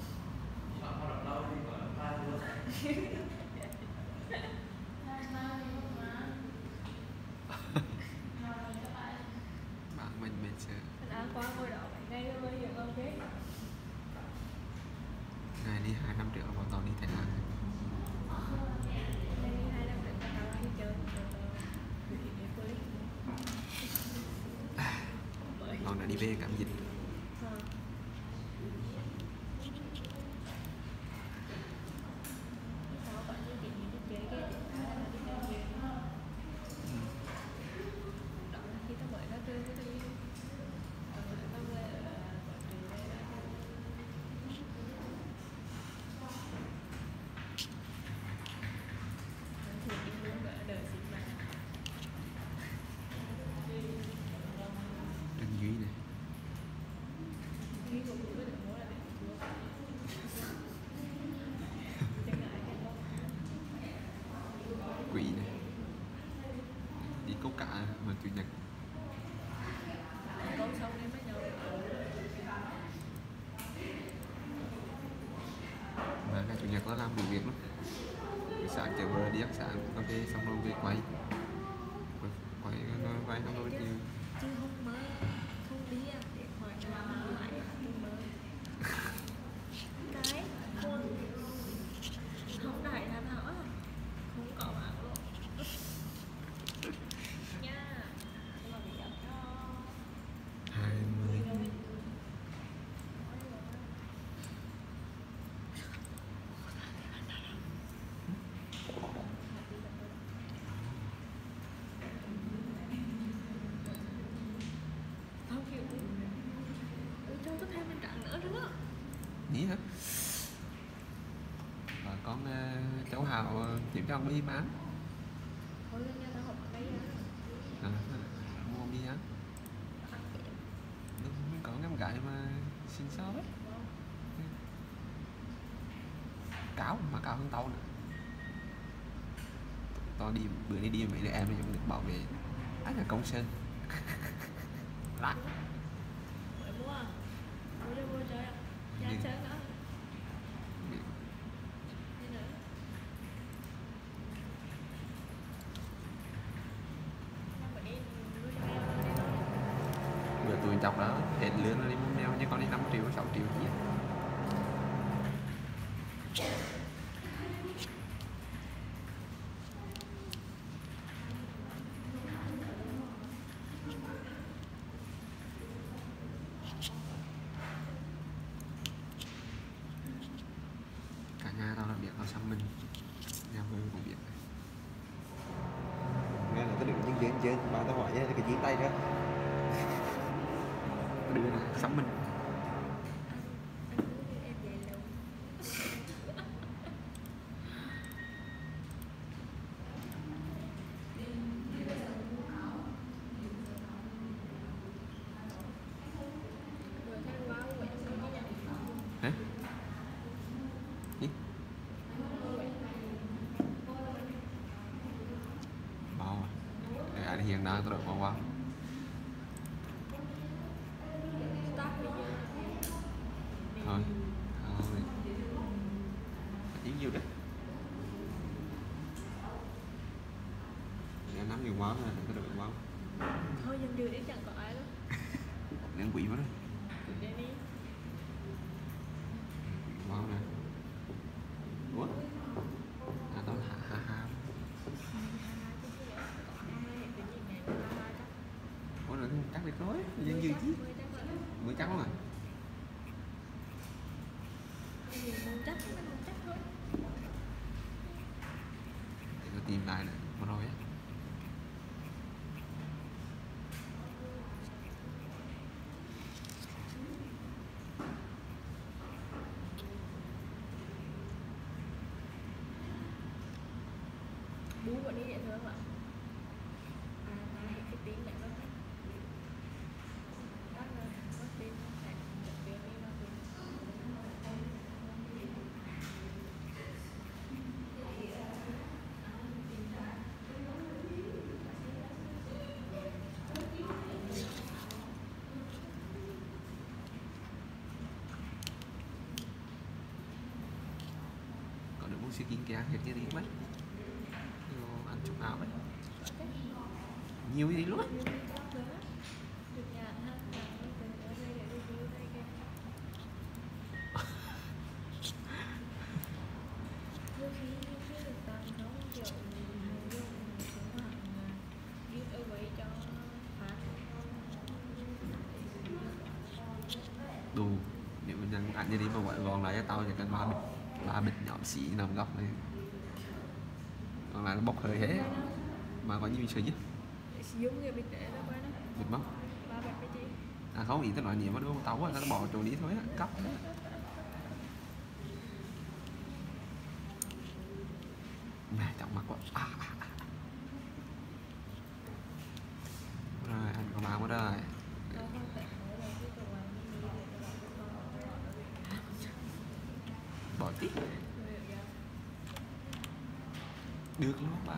bạn mình mình sẽ ngày đi hai năm triệu bọn tao đi Thái Lan còn đã đi về cảm dịch anh Duy này quỷ này đi câu cá mà chủ nhật mà ngày chủ nhật nó làm đủ việc lắm buổi sáng chở vợ đi ăn sáng cà phê xong rồi về quay quay nó quay không có nhiều chứ không mơ không đi à để hỏi là lại không mơ cái con không đại là hả không có bạn luôn nha nhưng mà bị giật cho hai mươi không hiểu ừ, cho có thêm bên trạng nữa nữa nghĩ hả con uh, cháu Hào kiếm cho ông đi bán. Thôi lên nha, tao học ở đây á. À, mua đi á. Đúng, có em gái mà xinh xấu ấy. Cáo mà cao hơn tao nữa. Tao đi bữa nay đi mấy đứa em nó cũng được bảo vệ anh là công sơn. Lát. Mới mua à? Mua đi mua chơi à? Nhà chơi nữa. Đi nữa. Năm bữa đi mua cho em đi đâu? Bữa tụi chọc đó hết lương nó đi mua mèo, như con đi năm triệu sáu triệu chứ. Cả nhà tao là biết tao xăm mình, nhà vợ cũng biết. Nghe là tao đừng chân chân chân, bà tao hỏi cái gì tay đó. Đưa này xăm mình. Em về lâu. Vừa thay quá vậy sao đi nhỉ? Hả? Gì? Bao à? Để anh hiện đang tôi được bao bao. Start bây giờ. Thôi. Thôi. Tiếng nhiều đấy. Để nắm nhiều máu này, tôi được bao. Thôi dân dư đi chẳng có ai đâu. Nên quỷ quá đấy. Cứ đi đi. Wow nè. Ủa? À tao ha ha ha. Ủa rồi chắc được nói, dân dư chứ. Mới chắc lắm à. Chắc mình chắc thôi. Để tôi tìm lại nè, mà rồi á. Bú bọn đi vậy thôi không ạ? À, ta hãy cái tiếng này nó thích. Đó là nó tin nó phải một tiếng đi nó tin. Có được muốn siêu kiến kia hết như đi mất. Ăn chục áo đấy. Nhiều gì luôn. Được nhà ha, nhà nó cần ở đây để review đây kìa. Đôi khi cái được tăng không kiểu dùng xuống hàng giveaway cho fan. Đủ. Nếu mình nhận ảnh như đi mà gọi gòn lại cho tao thì cần ba bịch. Ba bịch nhọn xỉ nằm góc này. Còn lại nó bốc hơi hết. Mà có nhiều sợi chứ. Dùng cái bịch để nó qua đó. Bịch bốc. Ba bịch cái gì? À không, ý tao nói nhiều mà đúng không? Tao á, tao bỏ chỗ đi thôi á, cắp đó. Mẹ trọng mặt quá. À, à, à. Rồi, anh có mang quá rồi. Nó không thể nói là cái đồ ăn mini để cho bạn con Bỏ tí. Được luôn ba.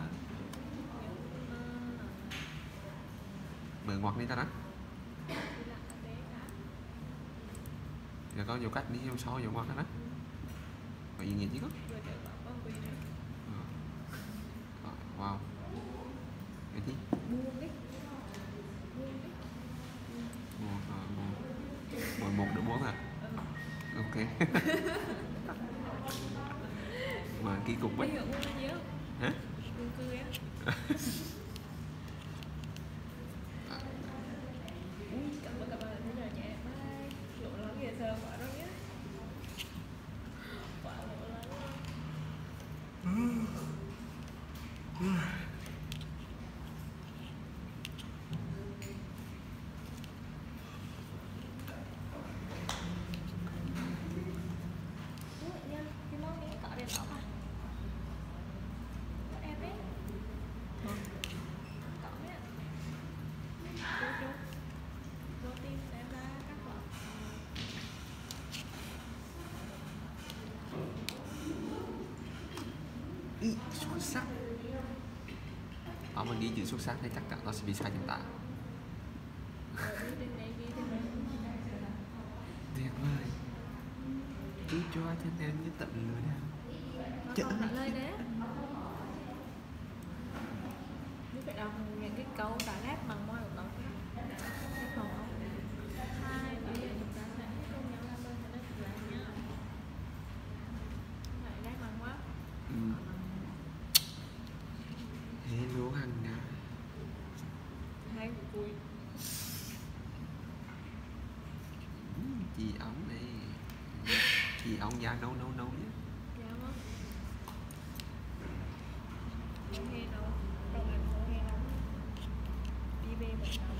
Mở ngoặc đi ta đó. Giờ có nhiều cách đi trong so nhiều ngoặc đó. Có ý nghĩa chứ có. Ờ. Wow. Cái gì? Buông đấy. Buông đấy. Một, à, một. Một, một được bốn à? Ok. Mà kỳ cục Bây ấy. giờ buông là gì không? Hả? Buông cười á. Cảm ơn các bạn đã theo dõi nhé. Bye. Lộ lắm kìa sơ quá rồi nhé. Quá lộ lắm. Ủa, nha, cái món miếng cọ đèn ốc à? Ý, xuất sắc. Tao mà ghi chữ xuất sắc thì chắc chắn tao sẽ bị sai chính tả. Tuyệt vời. Chú cho cho em như tận lửa đao. Trời ơi, lời đấy. Nếu phải đọc những cái câu đã lát bằng môi của nó. Cái phần không. Hai, bây giờ chúng ta sẽ cùng nhau làm đơn cho nó lại nhá. Lại lát bằng quá. Ừ. Hello Hằng nha. Hai vui. Ừ, chị ống này. Chị ống da nâu nâu nâu nhé. Dạ không? He nấu. Đâu ăn không he nấu. Đi về bệnh nấu.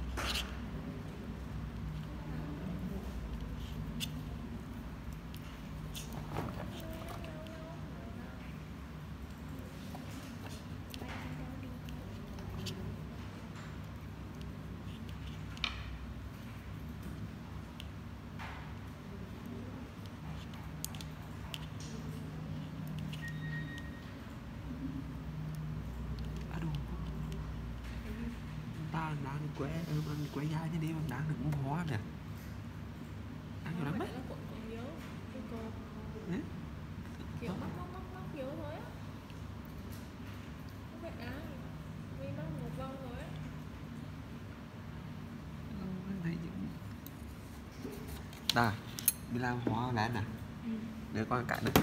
Ta đang quế ăn quế da chứ đi mà đang được cũng hóa nè. Ăn vô lắm á. Kiểu móc móc móc móc vô thôi á. Không phải ăn. Vì móc một vòng thôi á. Ta, đi làm hóa lá nè. Ừ. Để con cả được.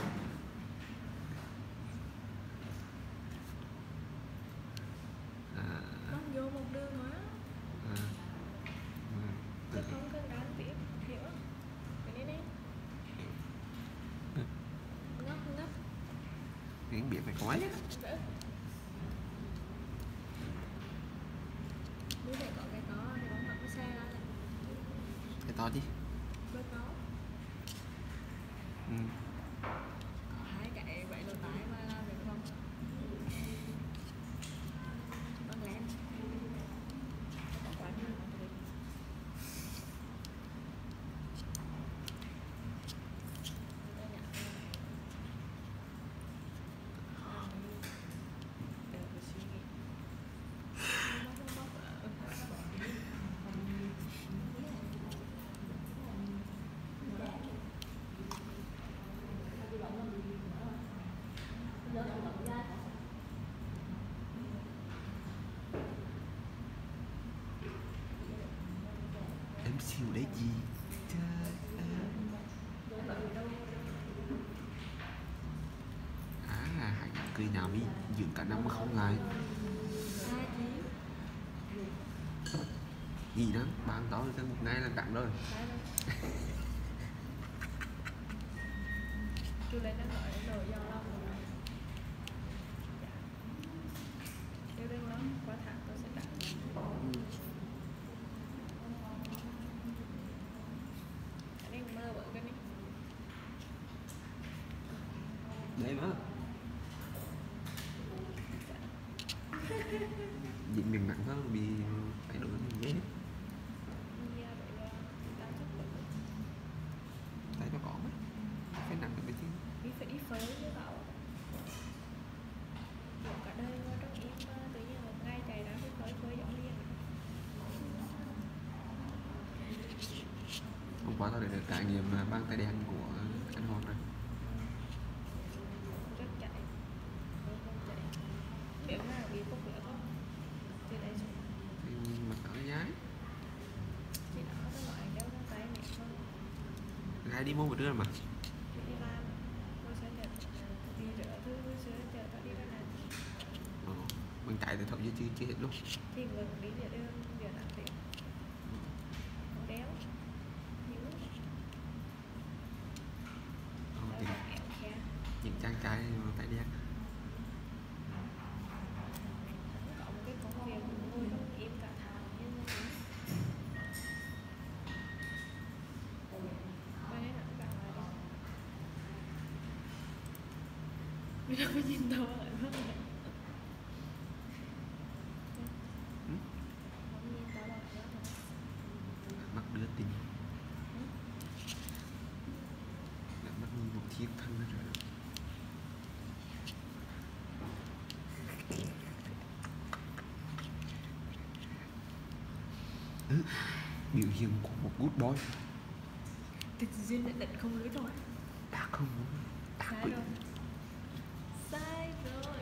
Móc vô một đường thôi á. À. Chứ không cần đáng tiếp. Hiểu á. Cái này đi. Ngấp ngấp. Tiếng biết phải có mấy á. Vỡ. Nếu để có cái to thì bóng mặt cái xe ra này. Cái to đi. Bớt nó. Ừ. Có hai cái vậy lột tái mà làm được không? Băng lén. Quá nhiều không được. Em siêu đấy gì? Trời ơi. À, hãy cười nào đi dưỡng cả năm mà không lại. Gì đó, bạn đó tới một ngày là cặn rồi. Chú lên nó gọi đến nồi do lòng rồi. Nếu đừng nó quá thẳng tôi sẽ đặt. Cái này mơ bởi cái này. Đấy mà. Diễn miệng nặng hơn bị phải đổi cái ghế. Tay nó còn á. Phải nặng được cái chứ. Ý phải ít phơi với bảo. Kiểu cả đời ngồi trong im mà tự nhiên một ngày chạy ra thì phơi phơi giống như Hôm qua tao được trải nghiệm băng tay đen của anh Hồn này. rất chạy. Không không chạy. Nếu nào bị cốc lửa không? Thì đây xuống. Thì mặt nó nhái. Thì đó nó gọi kéo nó tay này thôi. Gái đi mua một đứa mà. Đi làm. Tôi sẽ nhận. Đi rửa thứ với sữa chờ tao đi ra này. Ờ, mình chạy từ thập chứ chưa, chưa hết luôn. Thì vừa đi giờ đưa giờ làm việc. Đéo. Dữ. Ờ, Đó thì là kẹo khe. những chàng trai mà tay đen. Có một cái công việc ngồi trong im cả tháng nhưng mà coi đấy là các bạn lại đi. Mình đâu có nhìn đâu lại mất rồi. Không nhìn đâu là chết rồi. Mắt đưa tình. Là mắt một thiết thân rồi. biểu hiện của một good boy. Tình duyên đã định không lưới thôi. Đã không muốn đã Sai quỷ. rồi. Sai rồi.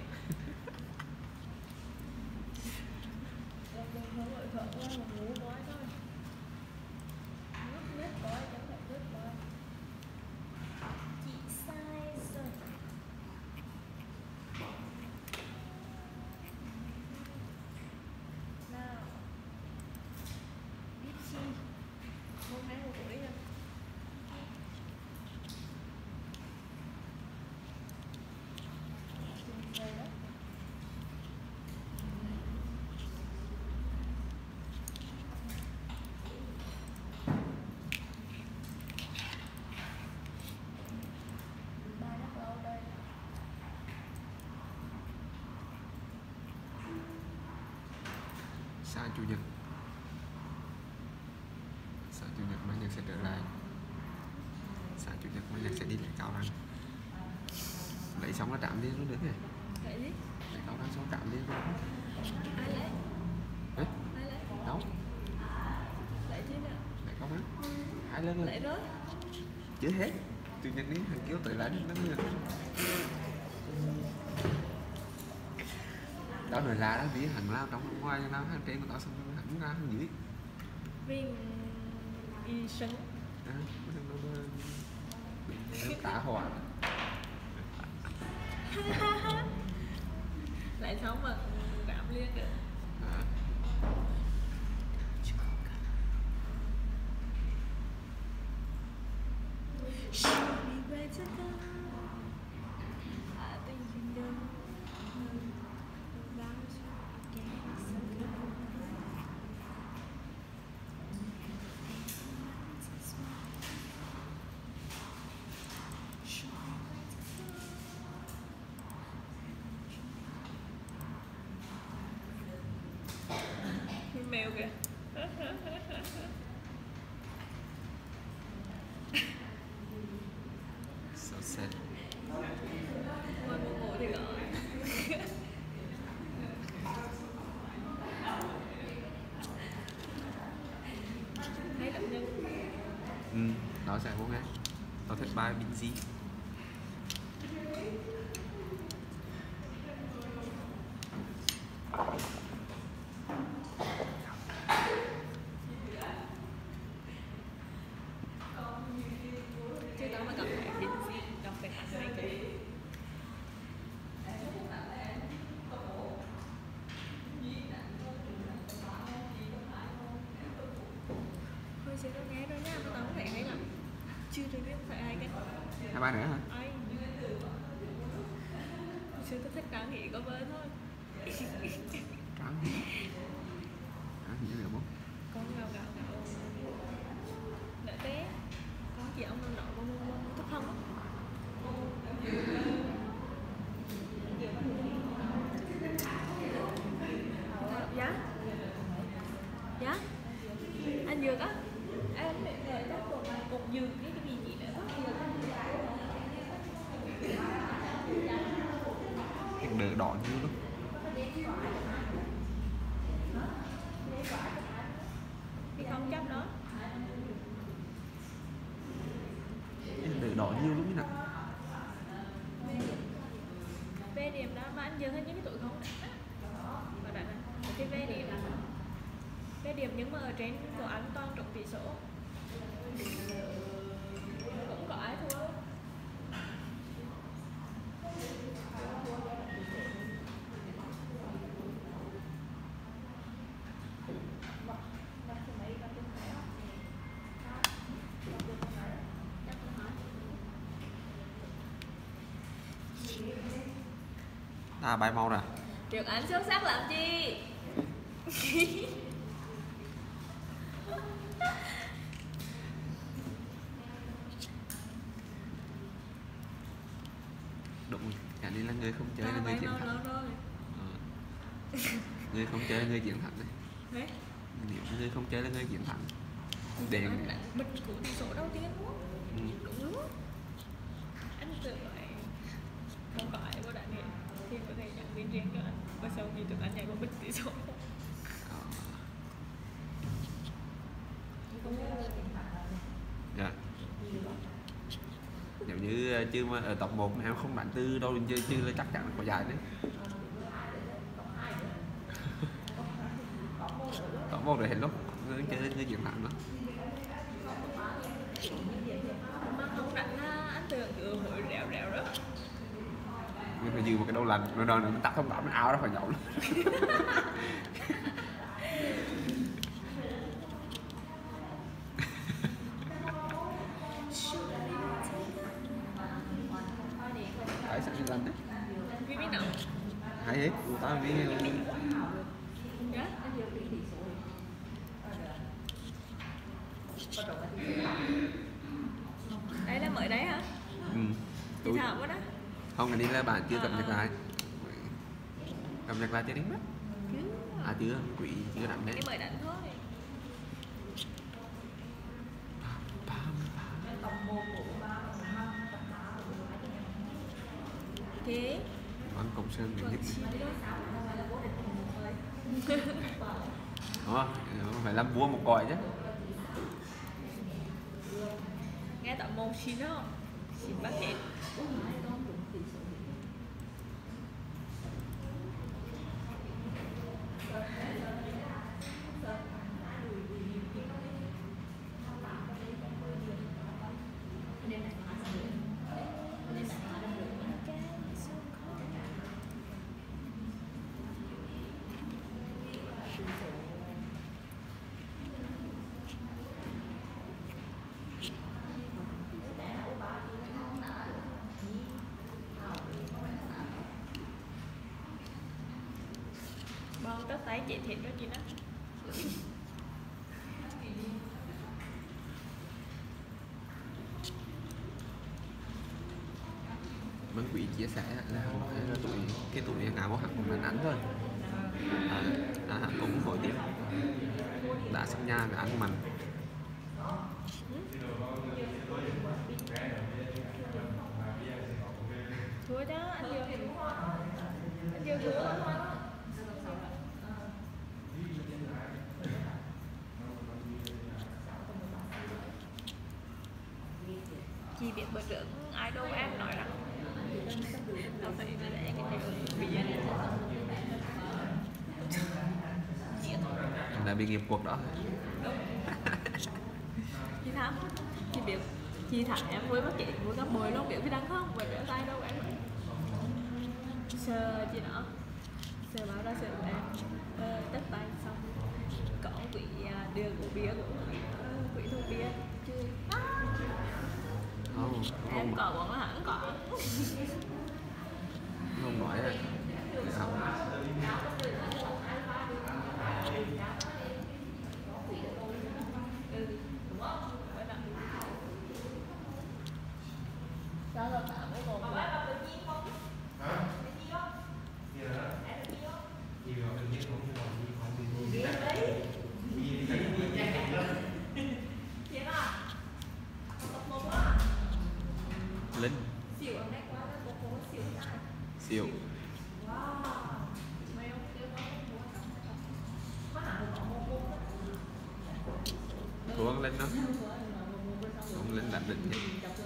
Làm đừng không gọi vợ qua mà ngủ boy thôi. Nước nước boy chẳng phải nước boy. Chị sai rồi. Nào. Biết chi. Hôm nay một buổi rồi. Rồi đó. Ba đất lâu đây. Sáng chủ nhật. Sáng chủ nhật Mai Nhật sẽ trở lại. Sáng chủ nhật Mai Nhật sẽ đi lại Cao Đăng. Lấy xong là trạm đi luôn được kìa. Vậy đi. Lấy Cao Đăng xong trạm đi luôn. Ai lấy? Ê, Ai lấy? đâu? Lấy chứ nào? Lấy Cao Đăng. Hai lần rồi. Lấy đó. Chưa hết. Chủ nhật đi thằng kêu tới lấy đi nó nữa. Đó rồi là đó vì hẳn lao trong ngoài lao hàng trên của tao xong rồi hẳn ra hàng dưới. Vì y sân. Đó, nó nó nó tả hỏa. Lại xong mà đạm liên được. À. Show me where to go. I think you know. Without you, it gets so good. Show me where to go. Mèo kìa. So sad. Ngồi ngủ ngủ thì gọi. Thấy đậm nhân. Ừ, đó sẽ cố gắng. Tao thích bài bình gì. Chứ tao mà gặp phải bình gì, gặp phải hẳn mấy cái. Thôi sẽ tao nghe rồi nha, tao không thể hay lắm. Chưa được biết phải ai cái. Hai bài nữa hả? Ai. Chứ tao thích đáng nghĩ có bơi thôi. Trắng. Trắng gì nữa bố? Con gạo gạo gạo. Đợi té. Con chị ông nọ con con con thấp không á. Giá. Giá. Anh dược á. Anh định đợi chắc còn cục dược với cái gì chị nữa đó. Cái đỡ đỏ như luôn. Cái không chấp đó. Cái đỡ đỏ nhiều lắm nè. Về điểm đó mà anh dược hết những cái tuổi không đã. Và đã cái về điểm đó. Về điểm nhưng mà ở trên của anh toàn trộm tỷ số. Cũng có ai thua. À bài mau rồi. Được anh xuất sắc làm chi? Đúng rồi. Cả đi là người không chơi là À, người bài chiến mau thắng. lâu rồi. Ờ. Người không chơi là người chiến thắng đấy. Đấy. Nếu người không chơi là người chiến thắng. Để Để anh lại bật của tỷ số đầu tiên đúng không? ừ. Đúng đúng. Anh tưởng lại không có ai vô đại nghĩa thì có thể nhận viên riêng cho anh. Và sau khi tụi anh nhảy vào bật tỷ số. Ờ. chứ chứ mà ở top một em không đánh từ đâu đến chứ chứ là chắc chắn là có giải đấy. Top một rồi hết lúc người chơi người chiến thắng đó. Mà không đánh anh tưởng cứ hội rèo rèo đó. Mình phải giữ một cái đầu lạnh rồi rồi nó tắt thông báo mình áo ra khỏi nhậu luôn. Đấy sẵn đi lần đấy. Vì biết nào? Hay hết, tao biết. Dạ. Đây là mới đấy hả? Ừ. Chị Thảo quá đó. Không, cái này là bạn chưa cập nhật lại. Cập nhật lại chưa đến mất. À chưa, quỷ chưa đánh đấy. Cái mới đánh thôi. Thế Bắn công sơn để còn nhất. chín đó. Đó, phải làm vua một còi chứ. Nghe tận môn chín đó. Chín bác hết. Bon tất tay chị thiệt đó chị đó. Mấy quỷ chia sẻ là nói là tụi cái tụi nào có hẳn cũng là đánh thôi. À, à, hẳn cũng nổi tiếng. Đã sắp nha là ăn mình. Thua đó anh Dương. Anh Dương thua. Chị biết bữa trước idol em nói rằng nó phải để cái điều bị anh Là bị nghiệp cuộc đó. chị Thắm chị biết chị thẳng em với bác chị với các bồi luôn biết cái đắng không và rửa tay đâu em sơ chị đó sơ báo ra sơ em ờ, tất tay xong có quỷ đưa của bia của quỷ quỷ thu bia chưa Không, em không, có bọn hẳn có không nói rồi. Không. đó là tạo cái một Linh siêu của ông Linh đó, ông Linh làm định vậy.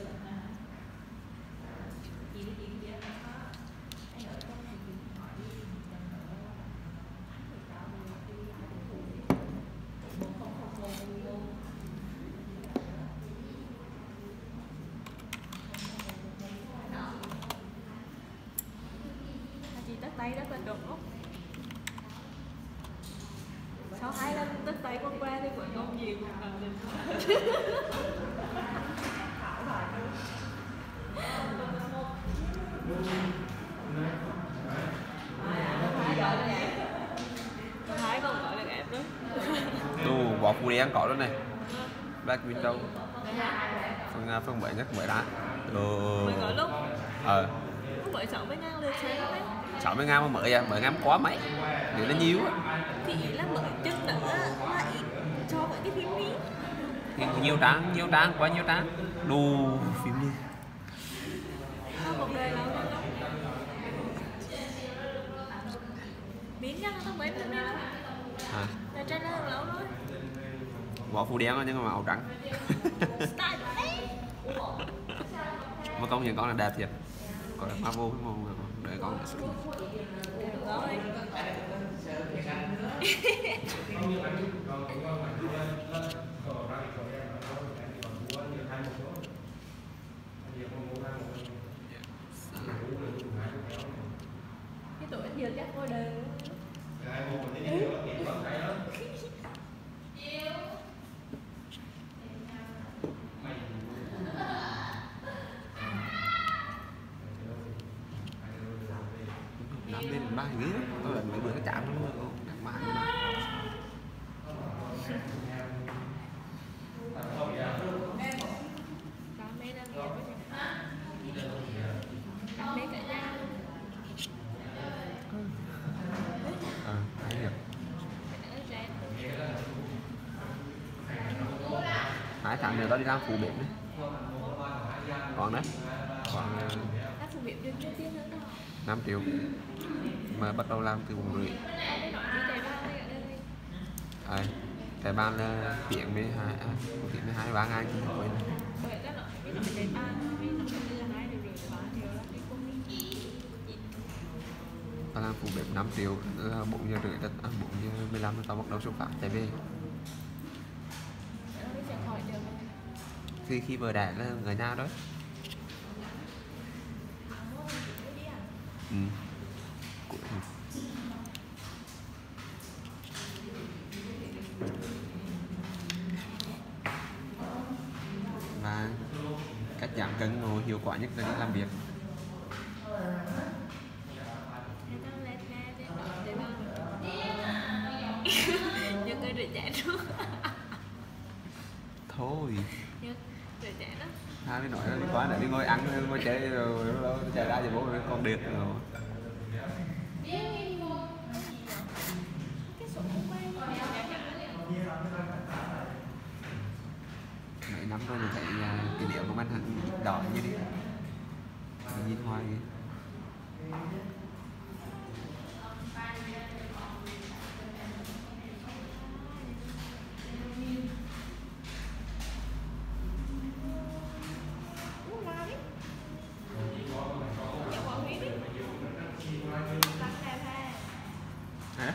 chị tất tay rất là đúng lúc sau hai lần tất tay con qua thì vẫn không gì một lần định Thái còn gọi được em đó. Đu bỏ phù đen có luôn này. Black Widow. Phần phần bảy nhất mới ra. Mới gọi lúc. Ờ. Lúc bởi sáu mươi ngàn lượt xem đấy. sáu mươi ngàn mà mới à, mới ngắm quá mấy. Để nó nhiều á. Thì là mới chân nữa là ít cho với cái phim đi. Thì nhiều trang, nhiều trang, quá nhiều trang. Đu phim đi. Không một đời lâu đâu. Biến ra nó mấy phim đi đâu. À. Là trên nó lâu thôi. Bỏ phù đen nhưng mà màu trắng. Style đấy. mà công nhận con là đẹp thiệt, con là Marvel đúng không, đợi con là sự cái tuổi giờ chắc ngôi đời nắm lên ba ghế có lần mấy bữa nó chạm nó nặng mãi mà đó mấy năm kia có đó mấy cả nhà ờ thấy được hai tháng nữa tao đi làm phụ bếp đấy còn đấy còn các phụ việc đương chưa tiên nữa đâu năm triệu mà bắt đầu làm từ bốn rưỡi cái nói đi chạy ba đây ở đây à, cái ban là tiếng với hai à, tiếng với hai ba ngày chứ không quên vậy các nói cái nói chạy ba với nó không đưa hai điều rưỡi ba điều là cái công đi tao làm phụ bếp năm triệu là bốn giờ rưỡi à, bốn giờ mười lăm tao bắt đầu xuất phát chạy về nó sẽ khỏi được khi khi vừa đẻ là người nhà đó ừ. Và cách giảm cân nó hiệu quả nhất là đi làm việc những người rửa chén luôn thôi rửa chén đó hai mới nói là đi quá để đi ngồi ăn ngồi chơi rồi lâu chạy ra thì bố con điệp rồi cái sổ không quen mấy năm rồi mình thấy uh, cái điệu của anh hẳn đỏ như đi mình nhìn hoài vậy. Hả?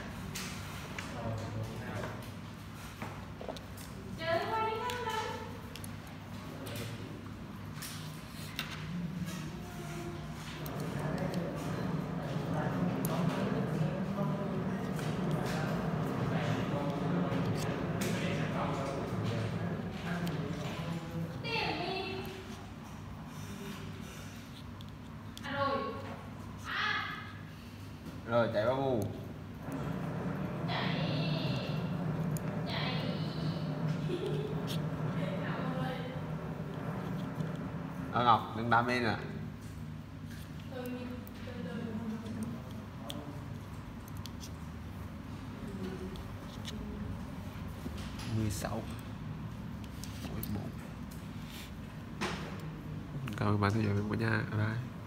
Rồi chạy ba bu ờ Ngọc đừng đam mê nè mười sáu bốn cảm ơn bạn theo dõi của nhà bye.